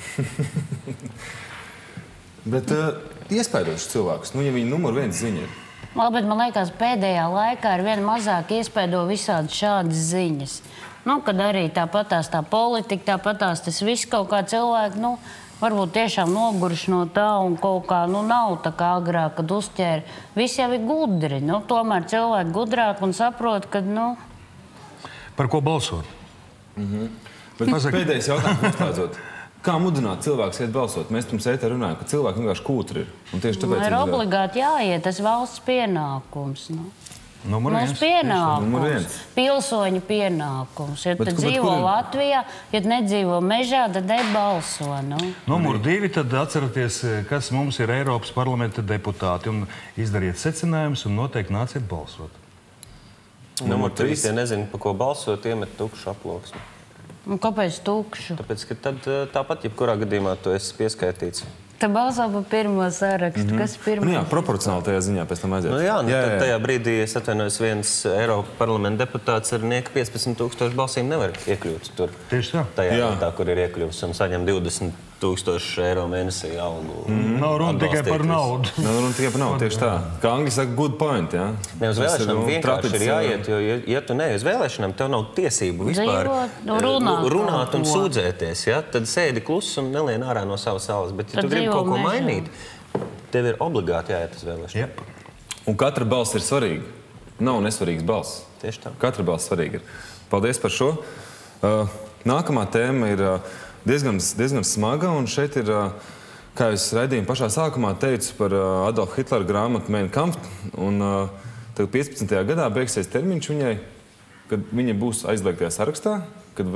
Bet iespaidošs cilvēks, ja viņa numur viens ziņa ir. Labi, bet man liekas, pēdējā laikā ir vien mazāk iespaido visādi šādas ziņas. Kad arī tāpatās tā politika, tāpatās tas viss kaut kā cilvēki, varbūt tiešām noguruši no tā un kaut kā, nav tā kā agrāk, kad uzķēra. Visi jau ir gudri, tomēr cilvēki gudrāk un saprot, ka, Par ko balsot? Bet pēdējais jautājums noslēdzot. Kā mudināt cilvēkus iet balsot? Mēs pirms ētera runājam, ka cilvēki vienkārši kūtri ir. Un tieši tāpēc ir obligāti jāiet, tas valsts pienākums. Mūsu pienākums, pilsoņu pienākums. Ja tu dzīvo Latvijā, ja nedzīvo mežā, tad nebalso. Numur 2, tad atceraties, kas mums ir Eiropas parlamenta deputāti. Un izdariet secinājumus un noteikti nāciet balsot. Numur 3, ja nezinu, pa ko balsot, iemet tukšu aploksni. Un kāpēc tukšu? Tāpēc, ka tad tāpat, jebkurā gadījumā, tu esi pieskaitīts. Tu balso par pirmo sarakstu. Kas ir pirmais? Jā, proporcionāli tajā ziņā pēc tam aiziet. Tad tajā brīdī, es atvainojos, viens Eiropas parlamenta deputāts ar 15,000 balsīm nevar iekļūt tur. Tieši tā. Tajā vietā, kur ir iekļūst un saņem 20,000 eiro mēnesī algu. Nav runa tikai par naudu. Nav runa tikai par naudu, tieši tā. Kā angļi saka, good point, jā? Ne, uz vēlēšanām vienkārši ir jāiet, jo, ja tu ne uz vēlēšanām, tev nav tiesību vispār runāt un sūdzēties, ja? Tad sēdi kluss un nelien ārā no savas salas. Bet, ja tu gribi kaut ko mainīt, tev ir obligāti jāiet uz vēlēšanām. Un katra balss ir svarīga. Nav nesvarīgs balss. Tieši tā. Katra balss svarīga ir. Paldies par šo. Nākamā tēma ir diezgan smaga, un šeit ir, kā es raidījuma pašā sākumā teicu par Adolfa Hitlera grāmatu Mein Kampf, un tagad 15. gadā beigsies termiņš viņai, kad viņa būs aizliegtajā sarakstā, kad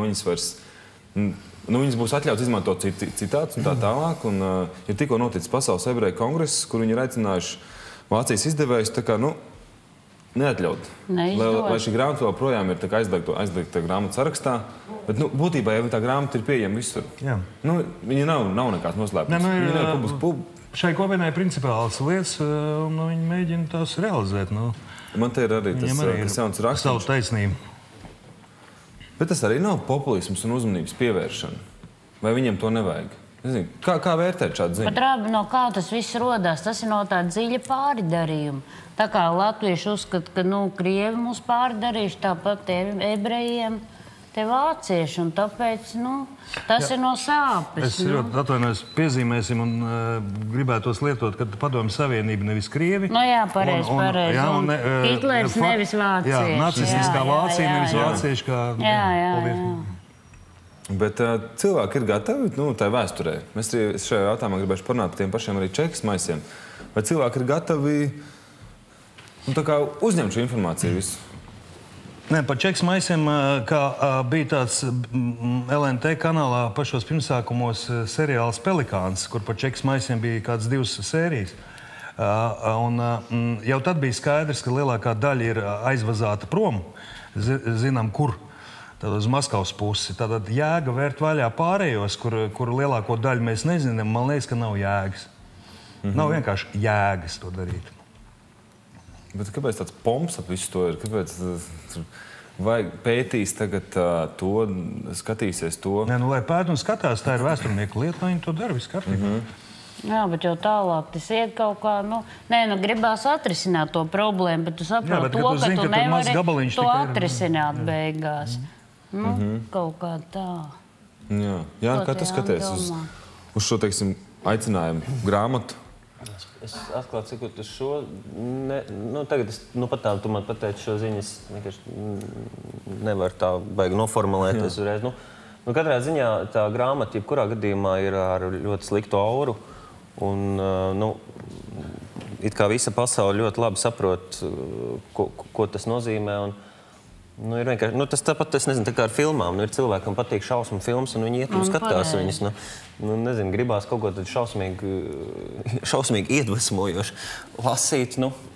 viņas būs atļauts izmantot citātus un tā tālāk, un ir tikko noticis Pasaules ebreju kongress, kur viņi ir aicinājuši Vācijas izdevējus, tā kā, neatļaut. Lai šī grāmata vēl projām ir aizliegta grāmatu sarakstā, bet būtībā jau tā grāmata ir pieejama visur. Viņa nav nekāds noslēpums. Šai kopienai ir principāls lietas, un viņi mēģina tās realizēt. Man te ir arī tas jauns raksts. Savu taisnību. Bet tas arī nav populisms un uzmanības pievēršana. Vai viņiem to nevajag? Kā vērtēt šādu ziņu? Pat rābi, no kā tas viss rodās, tas ir no tāda dziļa pārdarījuma. Tā kā latvieši uzskata, ka, krievi mūs pārdarījuši, tāpat ebrejiem, te vācieši, un tāpēc, tas ir no sāpes. Es ļoti atvainojos, piezīmēsim un gribētos lietot, ka Padomju Savienība nevis krievi. Jā, pareizi. Un Hitlers nevis vācieši. Jā, nacistiskā Vācija, nevis vācieši kā... Jā. Bet cilvēki ir gatavi, tai vēsturē. Mēs šajā jautājumā gribēšu parunāt par tiem pašiem arī čekas maisiem. Vai cilvēki ir gatavi uzņemt šo informāciju visu? Nē, par čekas maisiem, kā bija tāds LNT kanālā pašos pirmsākumos seriāls Pelikāns, kur par čekas maisiem bija kādas 2 sērijas. Un jau tad bija skaidrs, ka lielākā daļa ir aizvazāta prom, zinām, kur. Tad uz Maskavas pusi. Tātad jēga vērt vaļā pārējos, kur lielāko daļu mēs nezinām, man liekas, ka nav jēgas. Nav vienkārši jēgas to darīt. Bet kāpēc tāds pomps ap visu to ir? Kāpēc vai pētīs tagad to, skatīsies to? Nē, lai pēt un skatās, tā ir vēsturnieku lieta, lai viņi to dara, viss kārtībā. Jā, bet jau tālāk tas iet kaut kā, gribās atrisināt to problēmu, bet tu saproti to, ka tu nevari to atrisināt beigās. Kaut kā tā. Jā, kā tu skaties uz šo, teiksim, aicinājumu grāmatu? Es atklāti sakot uz šo, tagad pat tā, tu man pateici šo ziņu, es vienkārši nevaru tā baigi noformulēties uzreiz. Katrā ziņā tā grāmata, jebkurā gadījumā, ir ar ļoti sliktu auru, un, it kā visa pasaule ļoti labi saprot, ko tas nozīmē, un ir vienkārši, tas tāpat, es nezinu, tā kā ar filmām. Ir cilvēkam patīk šausmu filmas, un viņi iet un skatās viņas. Nezinu, gribās kaut ko tad šausmīgi iedvesmojoši lasīt.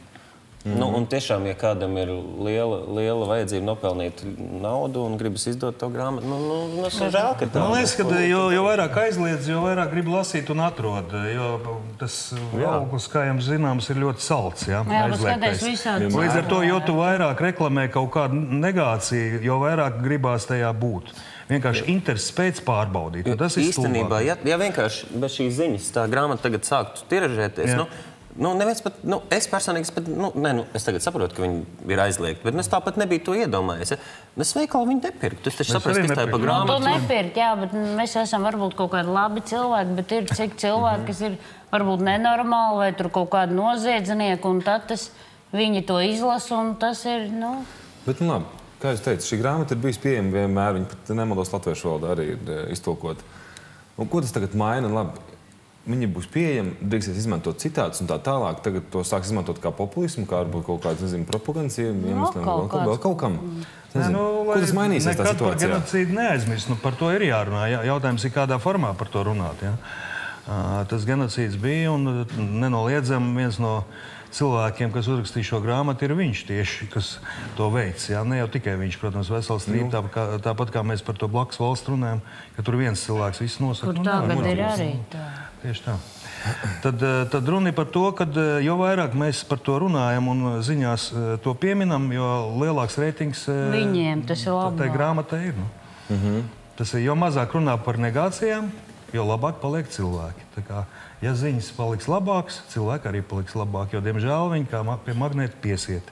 Un tiešām, ja kādam ir liela vajadzība nopelnīt naudu un gribas izdot to grāmatu, es žēl, ka tā. Man liekas, ka jo vairāk aizliedz, jo vairāk grib lasīt un atrod. Jo tas augurs, kā jums zināms, ir ļoti salds, aizliegtais. Līdz ar to, jo tu vairāk reklamē kaut kādu negāciju, jo vairāk gribās tajā būt. Vienkārši interesi pēc pārbaudīt. Tas ir īstenībā, ja vienkārši bez šīs ziņas tā grāmata tagad sāktu tiražēties, neviens pat, es personīgi, es tagad saprotu, ka viņi ir aizliegti, bet es tāpat nebiju to iedomājies. Es veikalu viņu nepirktu. Es taču saprastu, ka tā ir pa grāmatu. Tu nepirkt, jā, bet mēs esam varbūt kaut kādi labi cilvēki, bet ir cik cilvēki, kas ir varbūt nenormāli vai tur kaut kādi noziedznieki, un tad viņi to izlasa, un tas ir, Bet, labi, kā jūs teicat, šī grāmata ir bijusi pieejama vienmēr, viņa pat nemaldos latviešu valodā arī ir iztulkota. Un ko tas tagad maina? Labi. Viņi būs pieejami, drīkstēs izmantot citātus un tā tālāk. Tagad to sāks izmantot kā populismu, kā varbūt kaut kāds, propagandas iemesliem, vēl kaut kam. Ko tas mainīsies tā situācijā? Par genocīdu neaizmirst. Par to ir jārunā. Jautājums ir, kādā formā par to runāt. Tas genocīds bija un nenoliedzami viens no cilvēkiem, kas uzrakstīja šo grāmatu, ir viņš tieši, kas to veic. Ne jau tikai viņš, protams, vesels strīd, tāpat kā mēs par to blakus valsts runājam, ka tur viens cilvēks viss nosaka. Kur tagad ir arī tā. Tieši tā. Tad runa ir par to, ka jo vairāk mēs par to runājam un ziņās to pieminam, jo lielāks reitings viņiem tas ir labāk. Tai grāmatai ir. Tas ir, jo mazāk runā par negācijām, jo labāk paliek cilvēki. Tā kā, ja ziņas paliks labāks, cilvēki arī paliks labāk, jo, diemžēl, viņi kā pie magnēta piesiet.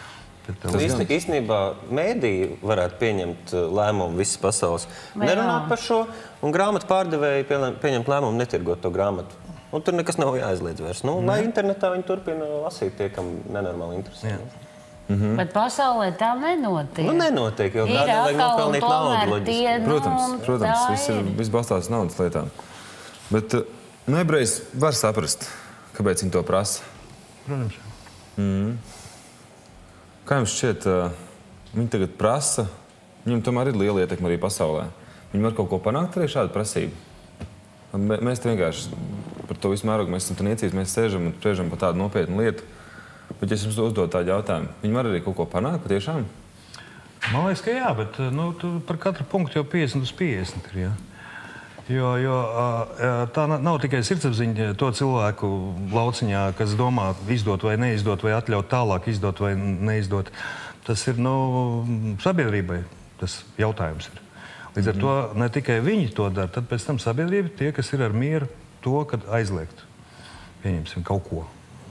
Īstenībā mēdīji varētu pieņemt lēmumu visas pasaules. Nerunāt par šo, un grāmatu pārdevēji pieņemt lēmumu netirgot to grāmatu. Un tur nekas nav jāizliedz vairs. Lai internetā viņi turpina lasīt tie, kam nenormāli interesē. Bet pasaulē tā nenotiek. Nenotiek, jo kādam vajag nopelnīt naudu. Protams, viss balstās naudas lietām. Bet ebrejs var saprast, kāpēc viņi to prasa. Protams. Kā jums šķiet, viņi tagad prasa, viņam tomēr ir liela ietekme arī pasaulē. Viņi var kaut ko panākt arī šādu prasību. Mēs te vienkārši par to visu mērogu, mēs esam te niecības, mēs sēžam un spriežam par tādu nopietnu lietu. Bet ja es jums uzdod tādu jautājumu, viņi var arī kaut ko panākt patiešām? Man liekas, ka jā, bet par katru punktu jau 50 uz 50 ir, jā. Jo tā nav tikai sirdsapziņa to cilvēku lauciņā, kas domā izdot vai neizdot, vai atļaut tālāk izdot vai neizdot. Tas ir sabiedrībai tas jautājums ir. Līdz ar to ne tikai viņi to dara, tad pēc tam sabiedrība tie, kas ir ar mieru to, kad aizliegt. Pieņemsim kaut ko.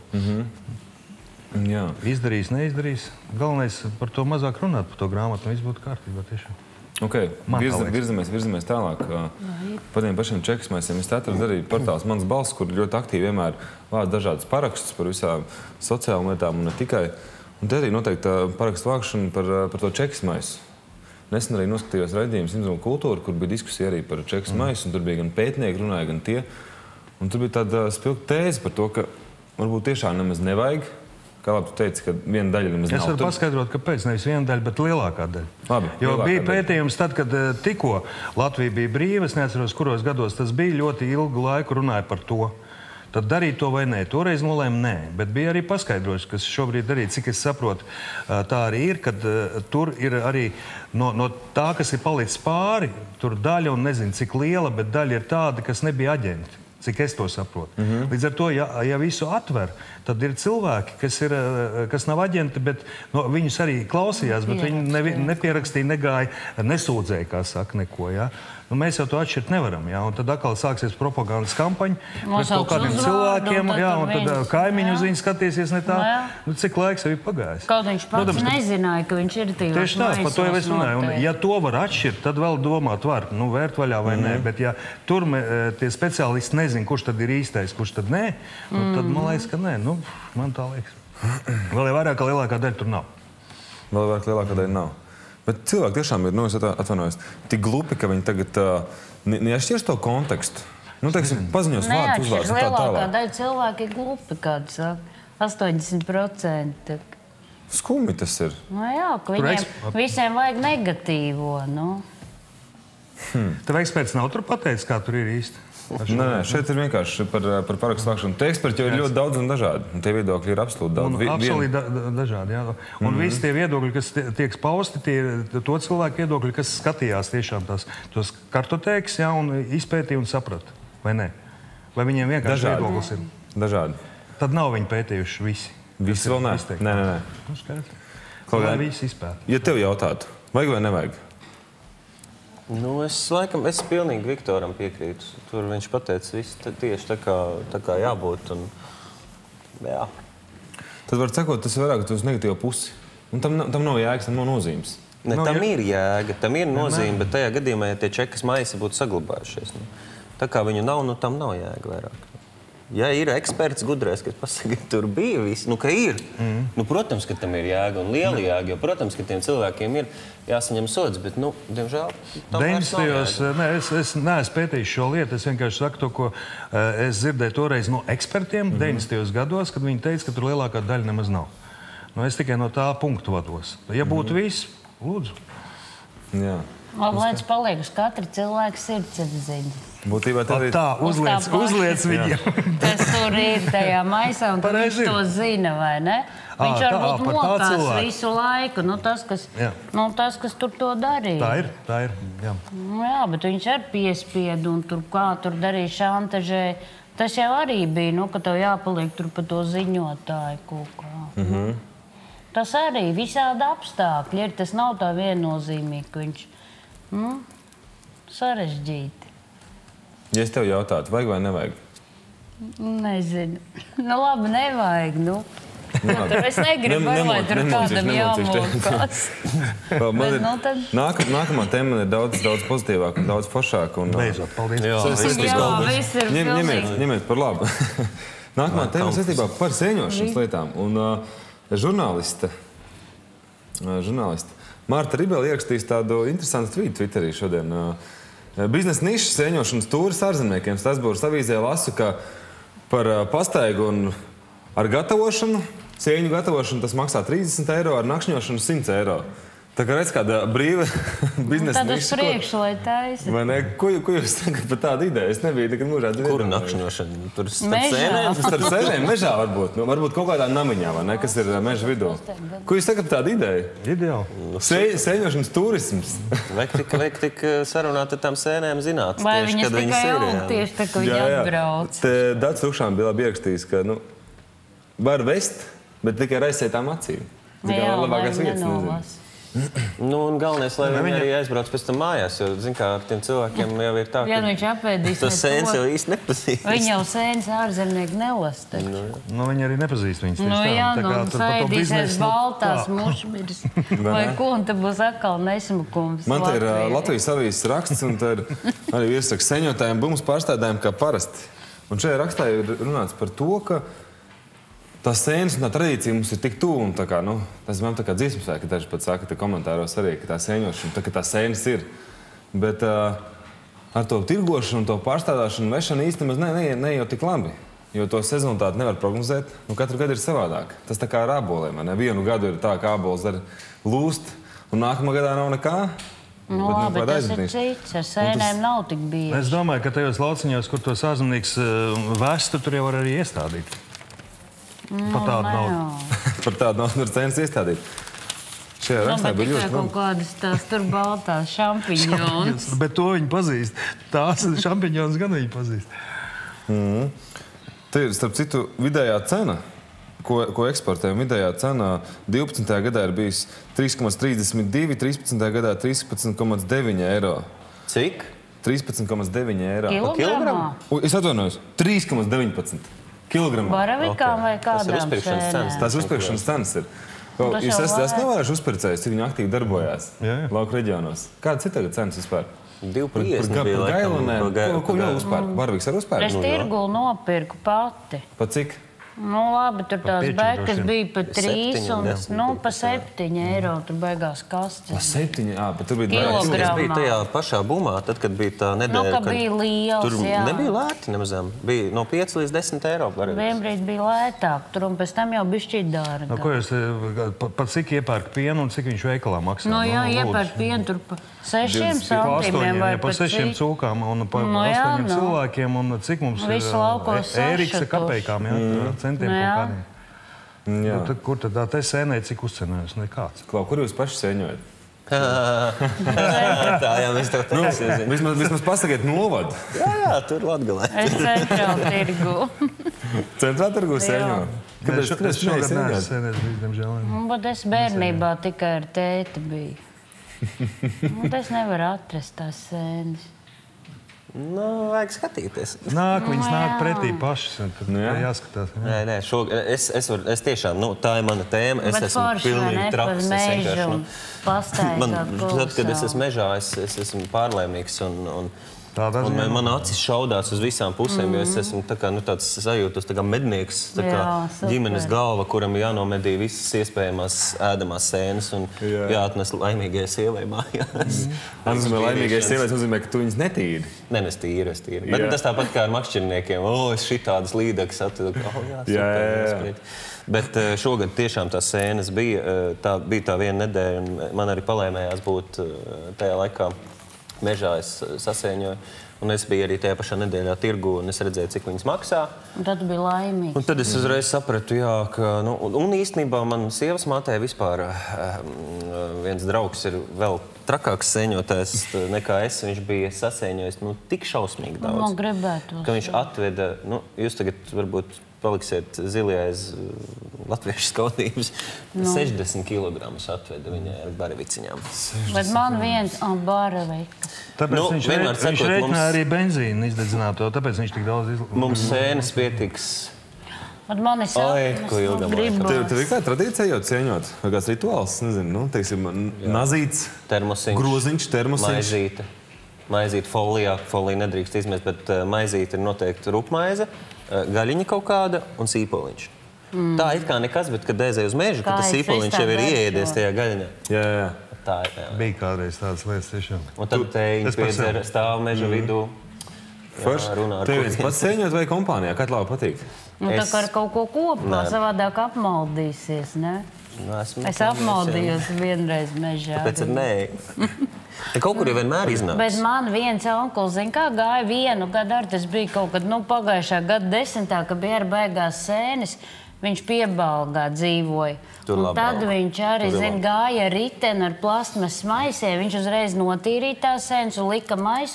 Jā. Izdarīs, neizdarīs. Galvenais par to mazāk runāt, par to grāmatu, un viss būtu kārtībā tiešām. Ok, virzamies tālāk. Par tiem pašiem čekismaisiem. Es atradu arī portāls Mans balss, kur ļoti aktīvi vienmēr vāc dažādas parakstus par visām sociālām lietām un ne tikai. Un te arī noteikti parakstu vākšana par to čekismaisu. Nesen arī noskatījos raidījumu Simzuma kultūra, kur bija diskusija arī par čekismaisu, un tur bija gan pētnieki runāja, gan tie. Un tur bija tāda spilgta tēze par to, ka varbūt tiešām nemaz nevajag. Kā labi tu teici, ka viena daļa nemaz nav. Es varu paskaidrot, kāpēc nevis viena daļa, bet lielākā daļa. Labi, jo bija pētījums tad, kad tikko Latvija bija brīva, es neatceros, kuros gados tas bija, ļoti ilgu laiku runāja par to. Tad darīt to vai nē. Toreiz nolēma nē, bet bija arī paskaidrojums, kas šobrīd arī, cik es saprotu, tā arī ir, kad tur ir arī no tā, kas ir palicis pāri, tur daļa un nezinu, cik liela, bet daļa ir tāda, kas nebija aģenti. Cik es to saprotu. Līdz ar to, ja visu atver, tad ir cilvēki, kas nav aģenti, bet viņus arī klausījās, bet viņi nepierakstīja, negāja, nesūdzēja, kā saka, neko. Ja? Mēs jau to atšķirt nevaram. Ja? Un tad atkal sāksies propagandas kampaņa pret kaut kādiem cilvēkiem, un tad kaimiņi uz viņu skatīsies ne tā. Cik laiks jau ir pagājis? Kaut viņš pats nezināja, ka viņš ir tīvās maisos. Tieši tā, par to jau es runāju. Un, ja to var atšķirt, tad vēl domāt var, vērt vaļā vai nē. Bet ja tur tie speciālisti nezin, kurš tad ir īstais, kurš tad nē, tad man liekas, ka nē. Man tā liekas. Vēl jau vairāk, ka lielākā daļa tur nav. Vēl vairāk lielākā daļa nav. Bet cilvēki tiešām ir, atvainojos, tik glupi, ka viņi tagad neatšķirs to kontekstu. Teiksim, paziņos vārdus uzvārds un tā tālāk. Lielākā daļa cilvēki ir glupi, kādi saka. 80%. Skumi tas ir. Jā, ka viņiem visiem vajag negatīvo, Tev eksperts nav tur pateicis, kā tur ir īsti? Nē, šeit ir vienkārši par parakstu vākšanu. Tie eksperti jau ir ļoti daudz un dažādi. Un tie viedokļi ir absolūti daudz. Absolūti dažādi, jā. Un visi tie viedokļi, kas tiek pausti, tie ir to cilvēku viedokļi, kas skatījās tiešām tos kartotēkas, jā, un izpētīja un saprata. Vai ne? Vai viņiem vienkārši viedoklis ir? Dažādi. Tad nav viņi pētījuši visi. Visi vēl nē? Nē. Lai visi izpēta. Ja tev jautātu, vajag vai nevajag? Es pilnīgi Viktoram piekrītu. Tur viņš pateica viss tieši tā kā jābūt. Jā. Tad var sakot, tas ir vairāk uz negatīvo pusi. Un tam nav jēgas, tam nav nozīmes. Tam ir jēga, tam ir nozīme, bet tajā gadījumā, ja tie čekas maisi būtu saglabājušies. Tā kā viņu nav, tam nav jēga vairāk. Ja ir eksperts gudrais, kas pasaka, ka tur bija viss, ka ir. Protams, ka tam ir jēga un liela jēga, jo, protams, ka tiem cilvēkiem ir jāsaņem sods, bet, diemžēl, tam vairs nav jēga. Es neesmu pētījis šo lietu, es vienkārši saku to, ko es dzirdēju toreiz no ekspertiem 90. gados, kad viņi teica, ka tur lielākā daļa nemaz nav. Es tikai no tā punktu vados. Ja būtu viss, lūdzu. Jā. Lai tas paliek uz katra cilvēka sirdsapziņas. Būtībā tā uzliec viņiem. Tas tur ir tajā maisā, un viņš to zina, vai ne? Viņš varbūt mokās visu laiku. Tas, kas tur to darīja. Tā ir. Jā, bet viņš ar piespiedu un kā tur darīja šantažē. Tas jau arī bija, ka tev jāpaliek tur pa to ziņotāju kaut kā. Tas arī visādi apstākļi ir. Tas nav tā viennozīmīgi, ka viņš sarežģīti. Ja es tev jautātu, vajag vai nevajag? Nezinu. Labi, nevajag, Tur es negribu, lai tur kādam jāmokās. Nākamā tēma ir daudz pozitīvāka un daudz foršāka. Beidzot, paldies. Jā, viss ir pilnīgi. Ņemiet par labu. Nākamā tēma saistībā par sēņošanas lietām. Un žurnāliste Marta Ribele ierakstīs tādu interesantu tvītu Twitterī šodien. Biznesa nišas sēņošanas tūris ārzemniekiem Strasbūras avīzē lasu, ka par pastaigu un ar gatavošanu, sēņu gatavošanu tas maksā 30 eiro, ar nakšņošanu 100 eiro. Tā kā redz kāda brīva biznesa niša. Tad uz priekšu, lai taisa. Vai ne? Ko jūs sakat par tādu ideju? Es nebiju nekad mūžā dzirdējis. Kuru nakšņošanu? Tur starp sēnēm? Starp sēnēm mežā varbūt. Varbūt kaut kādā namiņā, vai ne? Kas ir meža vidū. Ko jūs sakat par tādu ideju? Ideāli. Sēņošanas turisms. Vajag tik sarunāt ar tām sēnēm zināt. Vai viņas tikai aug tieši tā, ka viņi atbrauc. Te Dats Lukšām bija labi ierakstījis, ka var vest, bet tikai ar aizsētām acīm. Jā, lai viņi nenovas. Nu, un galvenais, lai viņi arī aizbrauc pēc tam mājās, jo, zin kā, ar tiem cilvēkiem jau ir tā, Ja viņš apēdīs tas sēns jau īsti nepazīst. Viņi jau sēnes ārzemnieki nelasta. Nu, viņi arī nepazīst viņus. Nu jā, saidīsies baltās tā. mušmiris. Vai ko, un te būs atkal nesmukums. Man te ir Latvijas avīzes raksts, un te ir arī virsraksts seņotājiem, bums pārstādājiem kā parasti. Un šajā rakstā ir runāts par to, ka tās sēnes un tā tradīcija mums ir tik tuvu, un tā kā, nu, tas man tā kā dziesmas svēki, daži pat saka te komentāros arī, ka tā sēņošana, tā kā tā sēnes ir. Bet ar to tirgošanu un to pārstādāšanu vešanu īstenībā ne jau tik labi, jo to sezonalitāti nevar prognozēt, un katru gadu ir savādāk. Tas tā kā ar āboliem, ne? Vienu gadu ir tā, ka ābols var lūst, un nākamā gadā nav nekā. Nu, labi, tas ir cits, ar sēnēm nav tik bieži. Es domāju, ka tajos lauciņos, kur tos ārzemnieks vestu, tur jau var arī iestādīt. Par tādu naudu. Par tādu naudu var cenas iestādīt. Šajā rakstā bija ļoti kaut kādas tās tur baltās šampiņonas. Bet to viņi pazīst. Tās šampiņonas gan viņi pazīst. Te ir, starp citu, vidējā cena, ko eksportējam. Vidējā cena 12. gadā ir bijis 3,32, 13. gadā 13,9 eiro. Cik? 13,9 eiro. Kilogramā? Es atvainojos, 3,19 kilogramā. Baravikām vai kādām sēnēm? Tās uzpirkšanas cenas ir. Jūs esat novērojuši uzpircējus, cik viņi aktīvi darbojās lauku reģionos. Kādas ir tagad cenas vispār? 2,50 bija gailunēm. Ko jau uzpērk? Baraviks ar uzpērk? Es tirgu nopirku pati. Pa cik? Nu, labi, tur tās bekas bija pa 3 un, nu, pa 7 eiro. Tur beigās kastes. Pa 7? Bet tur bija Kilogramā. Es biju tajā pašā bumā, tad, kad bija tā nedēļa, Nu, ka bija liels, tur jā. nebija lēti nemazām. Bija no 5 līdz 10 eiro. Vienbrīd bija lētāk, tur un pēc tam jau bišķi dārga. No, ko jūs, pa cik iepērk pienu un cik viņš veikalā maksā? Nu, jā, iepērk pienu tur pa 6 santīmiem vai pa 6 cik. cūkām un pa 8 cilvēkiem un cik mums ir Visu laukos ēriksa sašutuši. kapeikām, centiem Nu, kaut jā. kādiem. Kur tad tā te sēnē cik uzcenējas? Nekāds. Klau, kur jūs paši sēņojat? Tā, jā, mēs tev teiksim. Vismaz pasakiet novadu. Jā, tur Latgalē. Es centrāli tirgu. Centrā tirgu sēņo. Kāpēc Es šogad neesmu sēņot? sēnējis, diemžēl. Bet es bērnībā tikai ar tēti biju. Es nevaru atrast tās sēnes. Nu, vajag skatīties. Viņas nāk pretī pašas, un tad jāskatās. Nē, es tiešām, tā ir mana tēma. Es esmu pilnīgi traks. Tad, kad es esmu mežā, es esmu pārlēmīgs un man acis šaudās uz visām pusēm, jo es esmu tāds sajūtos, tā kā mednieks, tā kā ģimenes galva, kuram jānomedī visas iespējamās ēdamās sēnes un jāatnes laimīgajai sievai mājās. Laimīgais sievietes nozīmē, ka tu viņas netīri. Nē, es tīri. Bet tas tāpat kā ar makšķerniekiem. Es šitādas līdekas atvedu. Jā. Bet šogad tiešām tās sēnes bija. Tā bija tā viena nedēļa, un man arī palēmējās būt tajā laikā mežā. Es sasēņoju. Un es biju arī tajā pašā nedēļā tirgu, un es redzēju, cik viņas maksā. Un tad bija laimīgs. Un tad es uzreiz sapratu, ka... Un īstenībā man sievas mātē vispār viens draugs ir vēl trakāks sēņotājs nekā es. Viņš bija sasēņojis tik šausmīgi daudz. Man gribētu. Ka viņš atveda... Jūs tagad varbūt paliksiet zili aiz latviešu skautības. 60 kilogramus atveda viņai ar baraviciņām. Bet man viens baravikas. Tāpēc viņš reiķināja arī benzīnu izdedzināto, tāpēc viņš tik daudz izlaiž. Mums sēnes pietiks. Man ir gribu. Tev ir kāda tradīcija jau cēņot? Vai kāds rituāls? Nezinu, teiksim, nazīts, groziņš, termosiņš. Maizīte folijā. Folija nedrīkst izmest, bet maizīte ir noteikti rupmaize, gaļiņa kaut kāda un sīpoliņš. Tā it kā nekas, bet kad aizēju uz mežu, kad tas sīpoliņš jau ir ieēdies tajā gaļiņā. Jā. Bija kādreiz tādas lietas tiešām. Un tad teiņi piedzer stāv meža vidū. Tev viens pats sēņot vai kompānijā? Kā tev patīk? Tā kā ar kaut ko kopā, savādāk apmaldīsies, ne? Es apmaldījos vienreiz mežā. Tāpēc ir nē. Kaut kur jau vienmēr iznāc. Bet man viens onkuls, zin kā, gāja vienu gadu ar, tas bija kaut kad, pagājušā gada 10. ka bija ar beigās sēnes, viņš Piebalgā dzīvoja. Un tad viņš arī, gāja riteni ar plasmas maisiem, viņš uzreiz notīrīja tās sēnes un lika maisos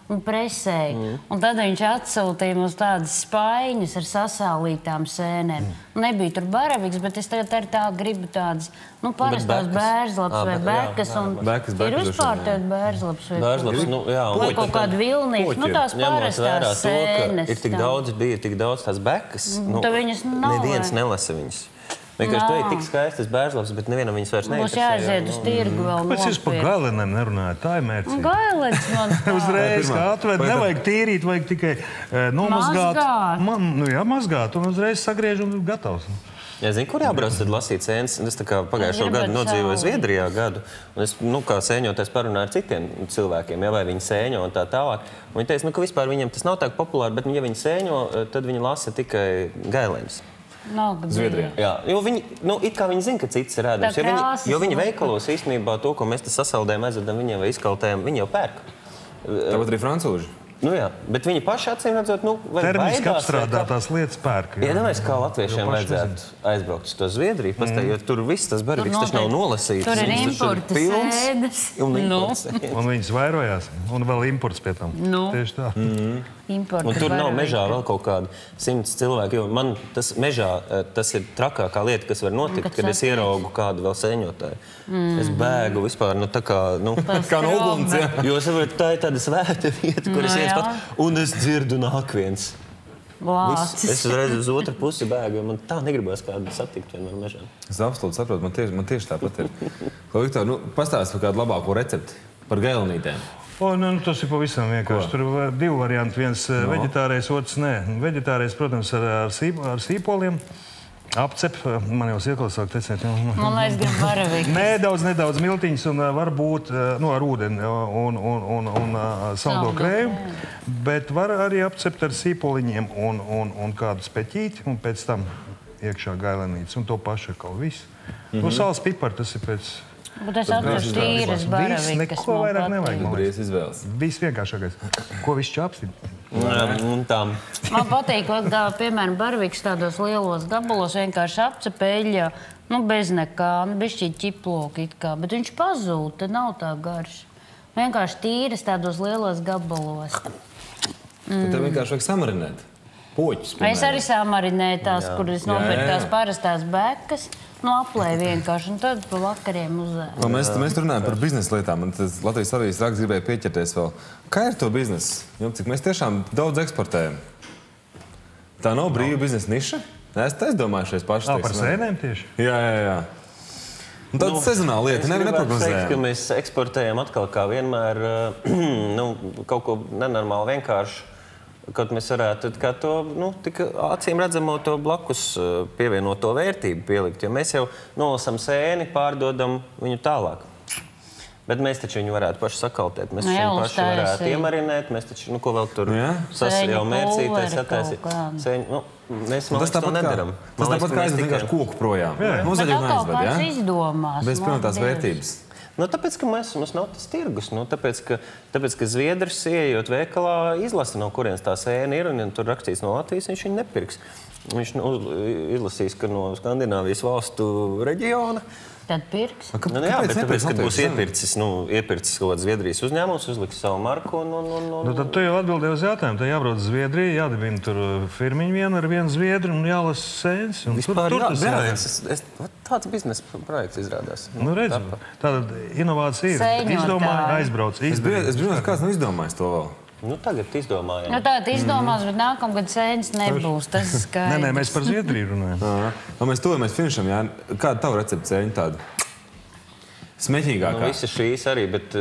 un presēja. Un tad viņš atsūtīja mums tādas spaiņas ar sasālītām sēnēm. Nebija tur baraviks, bet es tagad arī tā gribu tādas, parastās bērzlaps vai bekas. Ir vispār tāda bērzlaps vai Bērzlaps, vai kaut kāda vilnīša. Tās parastās sēnes. Bija tik daudz tās bekas. Tad viņas nav. Neviens nelasa viņas. Vienkārši tu ej tik skaistas bērzlaps, bet nevienam viņas vairs Būs jāaiziet uz tirgu vēl Kāpēc jūs par gailenēm nerunājat? Tā ir mērķis. Gailets man tā. Uzreiz, kā atved, nevajag tīrīt, vajag tikai nomazgāt. Mazgāt, un uzreiz sagriež un gatavs. Ja zinu, kur jābrauc tad lasīt sēnes. Es tā kā pagājušo gadu nodzīvoju Zviedrijā gadu. Un es, kā sēņoties parunāju ar citiem cilvēkiem, vai viņi sēņo un tā tālāk. Un viņi teica, ka vispār viņiem tas nav tā populāri, bet ja viņi sēņo, tad viņi lasa tikai gaileņus. Zviedrijā. Jā, jo viņi, it kā viņi zina, ka cits ir ēdams. Jo viņi veikalos īstenībā to, ko mēs te sasaldējam, aizvedam viņiem vai izkaltējam, viņi jau pērk. Tāpat arī francūži. Jā, bet viņi paši acīm redzot, vai termiski apstrādātās lietas pērk. Iedomājies, kā latviešiem vajadzētu aizbraukt uz to Zviedriju, jo tur viss tas baraviks taču nav nolasīts. Tur ir importa sēdes. Un viņas vairojās. Un vēl imports pie tam. Tieši tā. Un tur nav mežā vēl kaut kādi 100 cilvēki, jo man tas mežā, tas ir trakākā lieta, kas var notikt, kad es ieraugu kādu vēl sēņotāju. Es bēgu vispār, tā kā no uguns, jā. Jo tā ir tāda svēta vieta, kur es iet pats, un es dzirdu nāk viens. Es uzreiz uz otru pusi bēgu, jo man tā negribas kādu satikt vienmēr mežā. Es absolūti saprotu, man tieši tāpat ir. Viktor, pastāsti par kādu labāko recepti par gailenītēm. Tas ir pavisam vienkārši. Tur ir divi varianti. Viens veģetārais, otrs nē. Veģetārais, protams, ar sīpoliem. Apcep, man jau ieklausāk tecēt. Man liekas, grib baravikas. Nedaudz miltiņas un varbūt ar ūdeni un saldo krējumu. Bet var arī apcept ar sīpoliņiem un kādu speķīti un pēc tam iekšā gailenītes. Un to pašu kaut visu. Sāls pipar, tas ir pēc... Bet es atrašu tīras baravikas. Neko vairāk nevajag. Izvēles. Viss vienkāršākais. Ko viss čāpsti? Man patīk, piemēram, baravikas tādos lielos gabalos vienkārši apcepeļļa, bez nekā, bišķīt ķiploki it kā, bet viņš pazūd, tad nav tā garš. Vienkārši tīras tādos lielos gabalos. Tad tev vienkārši vajag samarinēt. Poķus, piemēram. Es arī samarinēju tās, kur es nopirku tās parastās bekas. Aplēju vienkārši, un tad pa vakariem uzēju. Mēs runājam par biznesa lietām. Latvijas avīzes raksts gribēja pieķerties vēl. Kā ir to biznesu? Cik mēs tiešām daudz eksportējam? Tā nav brīva biznesa niša? Es domāju, paši par sēnēm tieši? Jā. Tāda sezonāla lieta, neprognozējama. Ka mēs eksportējam atkal kā vienmēr kaut ko nenormāli vienkārši. Kaut mēs varētu kā to, tik acīm redzamo to blakus pievienoto vērtību pielikt, jo mēs jau nolasam sēni, pārdodam viņu tālāk. Bet mēs taču viņu varētu paši sakaltēt, mēs taču viņu paši varētu iemarinēt, mēs taču, ko vēl tur jau mērcīties, sataisīt. Mēs, man liekas, to nedaram. Tas tāpat kā aizved vienkārši koku projām. Bet atkal kāds izdomās. Bez pilnotās vērtības. Tāpēc, ka mums nav tas tirgus. Tāpēc, ka Zviedrs, ieejot veikalā, izlasa, no kurienes tā sēna ir, un tur rakstīts no Latvijas, viņš viņu nepirks. Viņš izlasīs, ka no Skandināvijas valstu reģiona. Tad pirks. Jā, bet tāpēc, kad būs iepircis kaut kāds Zviedrijas uzņēmums, uzliks savu marku Tad tu jau atbildēji uz jautājumu. Tad jābrauc uz Zviedriju, jādibina tur firmiņu vienu ar vienu Zviedru un jālasa sēnes. Vispār tāds biznesa projekts izrādās. Redz, tāda inovācija ir. Izdomāja, aizbrauc. Es brīnos, kāds nav izdomājis to vēl. Tagad izdomājām. Tagad izdomās, bet nākamgad sēnes nebūs. Tas ir skaidrs. Nē, mēs par Zviedriju runājam. Mēs tuvamies finišam, jā. Kāda tava recepte sēņa tāda? Smeķīgākā? Visas šīs arī, bet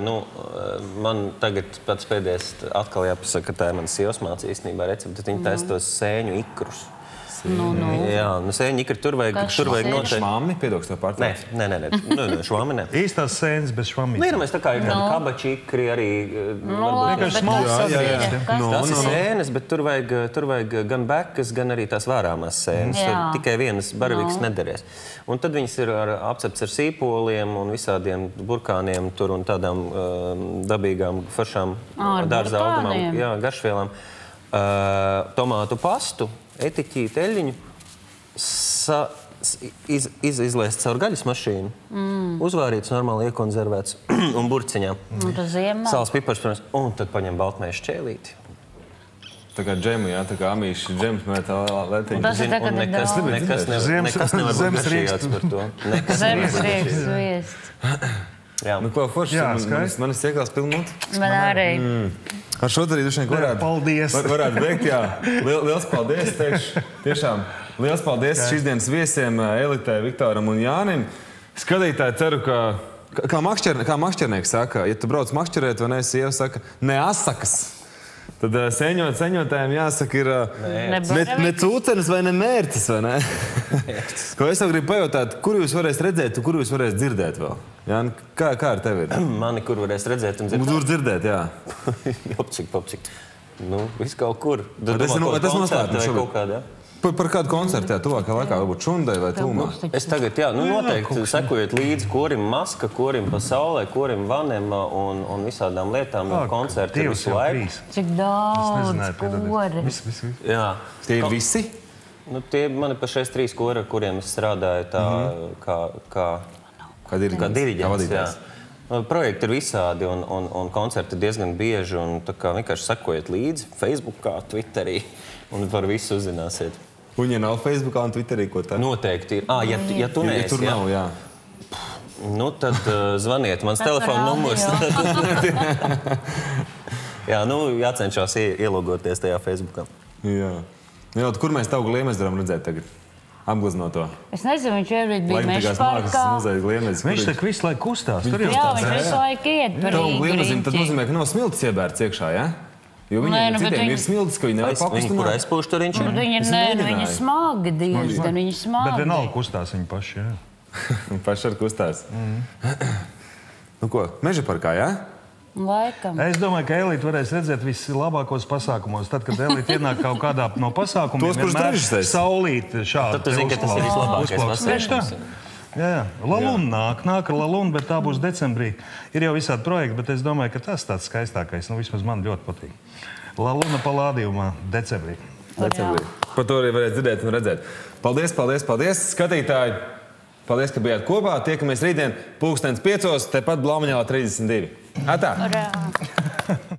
man tagad pats pēdējais atkal jāpasaka, ka tā ir manas sievas māca īstenībā recepte. Viņa taisa tos sēņu ikrus. Jā, sēņu ikri tur vajag noteikti. Švami, piedokst tev pārtrauc? Nē, švami nē. Īstās sēnes bez švamī. Mēs tā kā ir tādi kabači ikri arī. Vienkārši smalks sadrīts. Tās ir sēnes, bet tur vajag gan bekas, gan arī tās vārāmās sēnes. Tikai vienas baravikas nederēs. Un tad viņas ir apcepts ar sīpoliem un visādiem burkāniem tur un tādām dabīgām foršām dārza augumām, garšvielām. Tomātu pastu, etiķīti, eļļiņu, izliest caur gaļas mašīnu, uzvārīts, normāli iekonservēts un burciņā. Un tu ziemā? Sāls pipars, protams, un tad paņem baltmēšu šķēlīti. Tā kā džemu, jā, tā kā amīši džems mētā letiņu. Tas ir tagad Nekas nevar būt garšīgāks par to. Zemes rieks viests. Nu, ko forši, manis iekās pilnot. Man arī. Ar šo arī dušiem varētu beigt, jā. Liels paldies, teikšu, tiešām. Liels paldies šīs dienas viesiem, Elitei, Viktoram un Jānim. Skatītāji, ceru, ka, kā makšķernieks saka, ja tu brauc makšķerēt, vai ne, sieva saka, ne asakas. Tad seņotājiem jāsaka ir ne cūcenes vai ne mērķis, vai ne? Ko es jau gribu pajautāt, kur jūs varēs redzēt, kur jūs varēs dzirdēt vēl? Jāni, kā ar tevi ir? Mani kur varēs redzēt un dzirdēt? Tur dzirdēt, jā. Popcik. Nu, viss kaut kur. Tas noslēpums šobrīd. Par kādu koncertu, jā, tuvākā laikā, varbūt šundai vai tūmā? Es tagad, jā, noteikti sekojiet līdzi korim maska, korim pasaulē, korim vanem un visādām lietām, koncerti visu laiku. Cik daudz kori. Jā. Tie ir visi? Nu, tie mani pašais 3 kori, ar kuriem es strādāju tā kā diriģents, jā. Projekti ir visādi un koncerti diezgan bieži un tā kā vienkārši sekojiet līdzi Facebookā, Twitterī un par visu uzzināsiet. Un ja nav Facebookā un Twitterī, ko tā? Noteikti ir. Ja tu neesi, tur nav, jā. Nu, tad zvaniet. Mans telefona numurs. Jā, nu, jācenšās ielogoties tajā Facebookā. Jā. Jā, kur mēs tavu gliemes varam redzēt tagad? Apgleznot to. Es nezinu, viņš iebrīd bija meža parkā. Viņš tak visu laiku kustās. Jā, viņš visu laiku iet par Tavu gliemezīm tad nozīmē, ka nav smiltis iebērts iekšā, jā? Jo viņiem citiem ir smiltis, ka viņi nevar pakustināt. Kur aizpūš, tur viņš ir. Viņi smagi diezgan, viņi smagi. Bet vienalga kustās viņi paši, jā. Paši ar kustās. Nu ko, meža parkā, jā? Laikam. Es domāju, ka Elīte varēs redzēt vislabākos pasākumos. Tad, kad Elīte ienāk kaut kādā no pasākumiem, vienmēr saulīt šādu. Tad tu zini, ka tas ir vislabākais pasākums. Jā. Laluna nāk ar Lalunu, bet tā būs decembrī. Ir jau visādi projekti, bet es domāju, ka tas tāds skaistākais. Nu, vismaz man ļoti patīk. Laluna palādījumā decembrī. Par to arī varēs dzirdēt un redzēt. Paldies, skatītāji! Paldies, ka bijāt kopā. Tiekamies rītdien 5:00, tepat Blaumaņālā 32. Atā!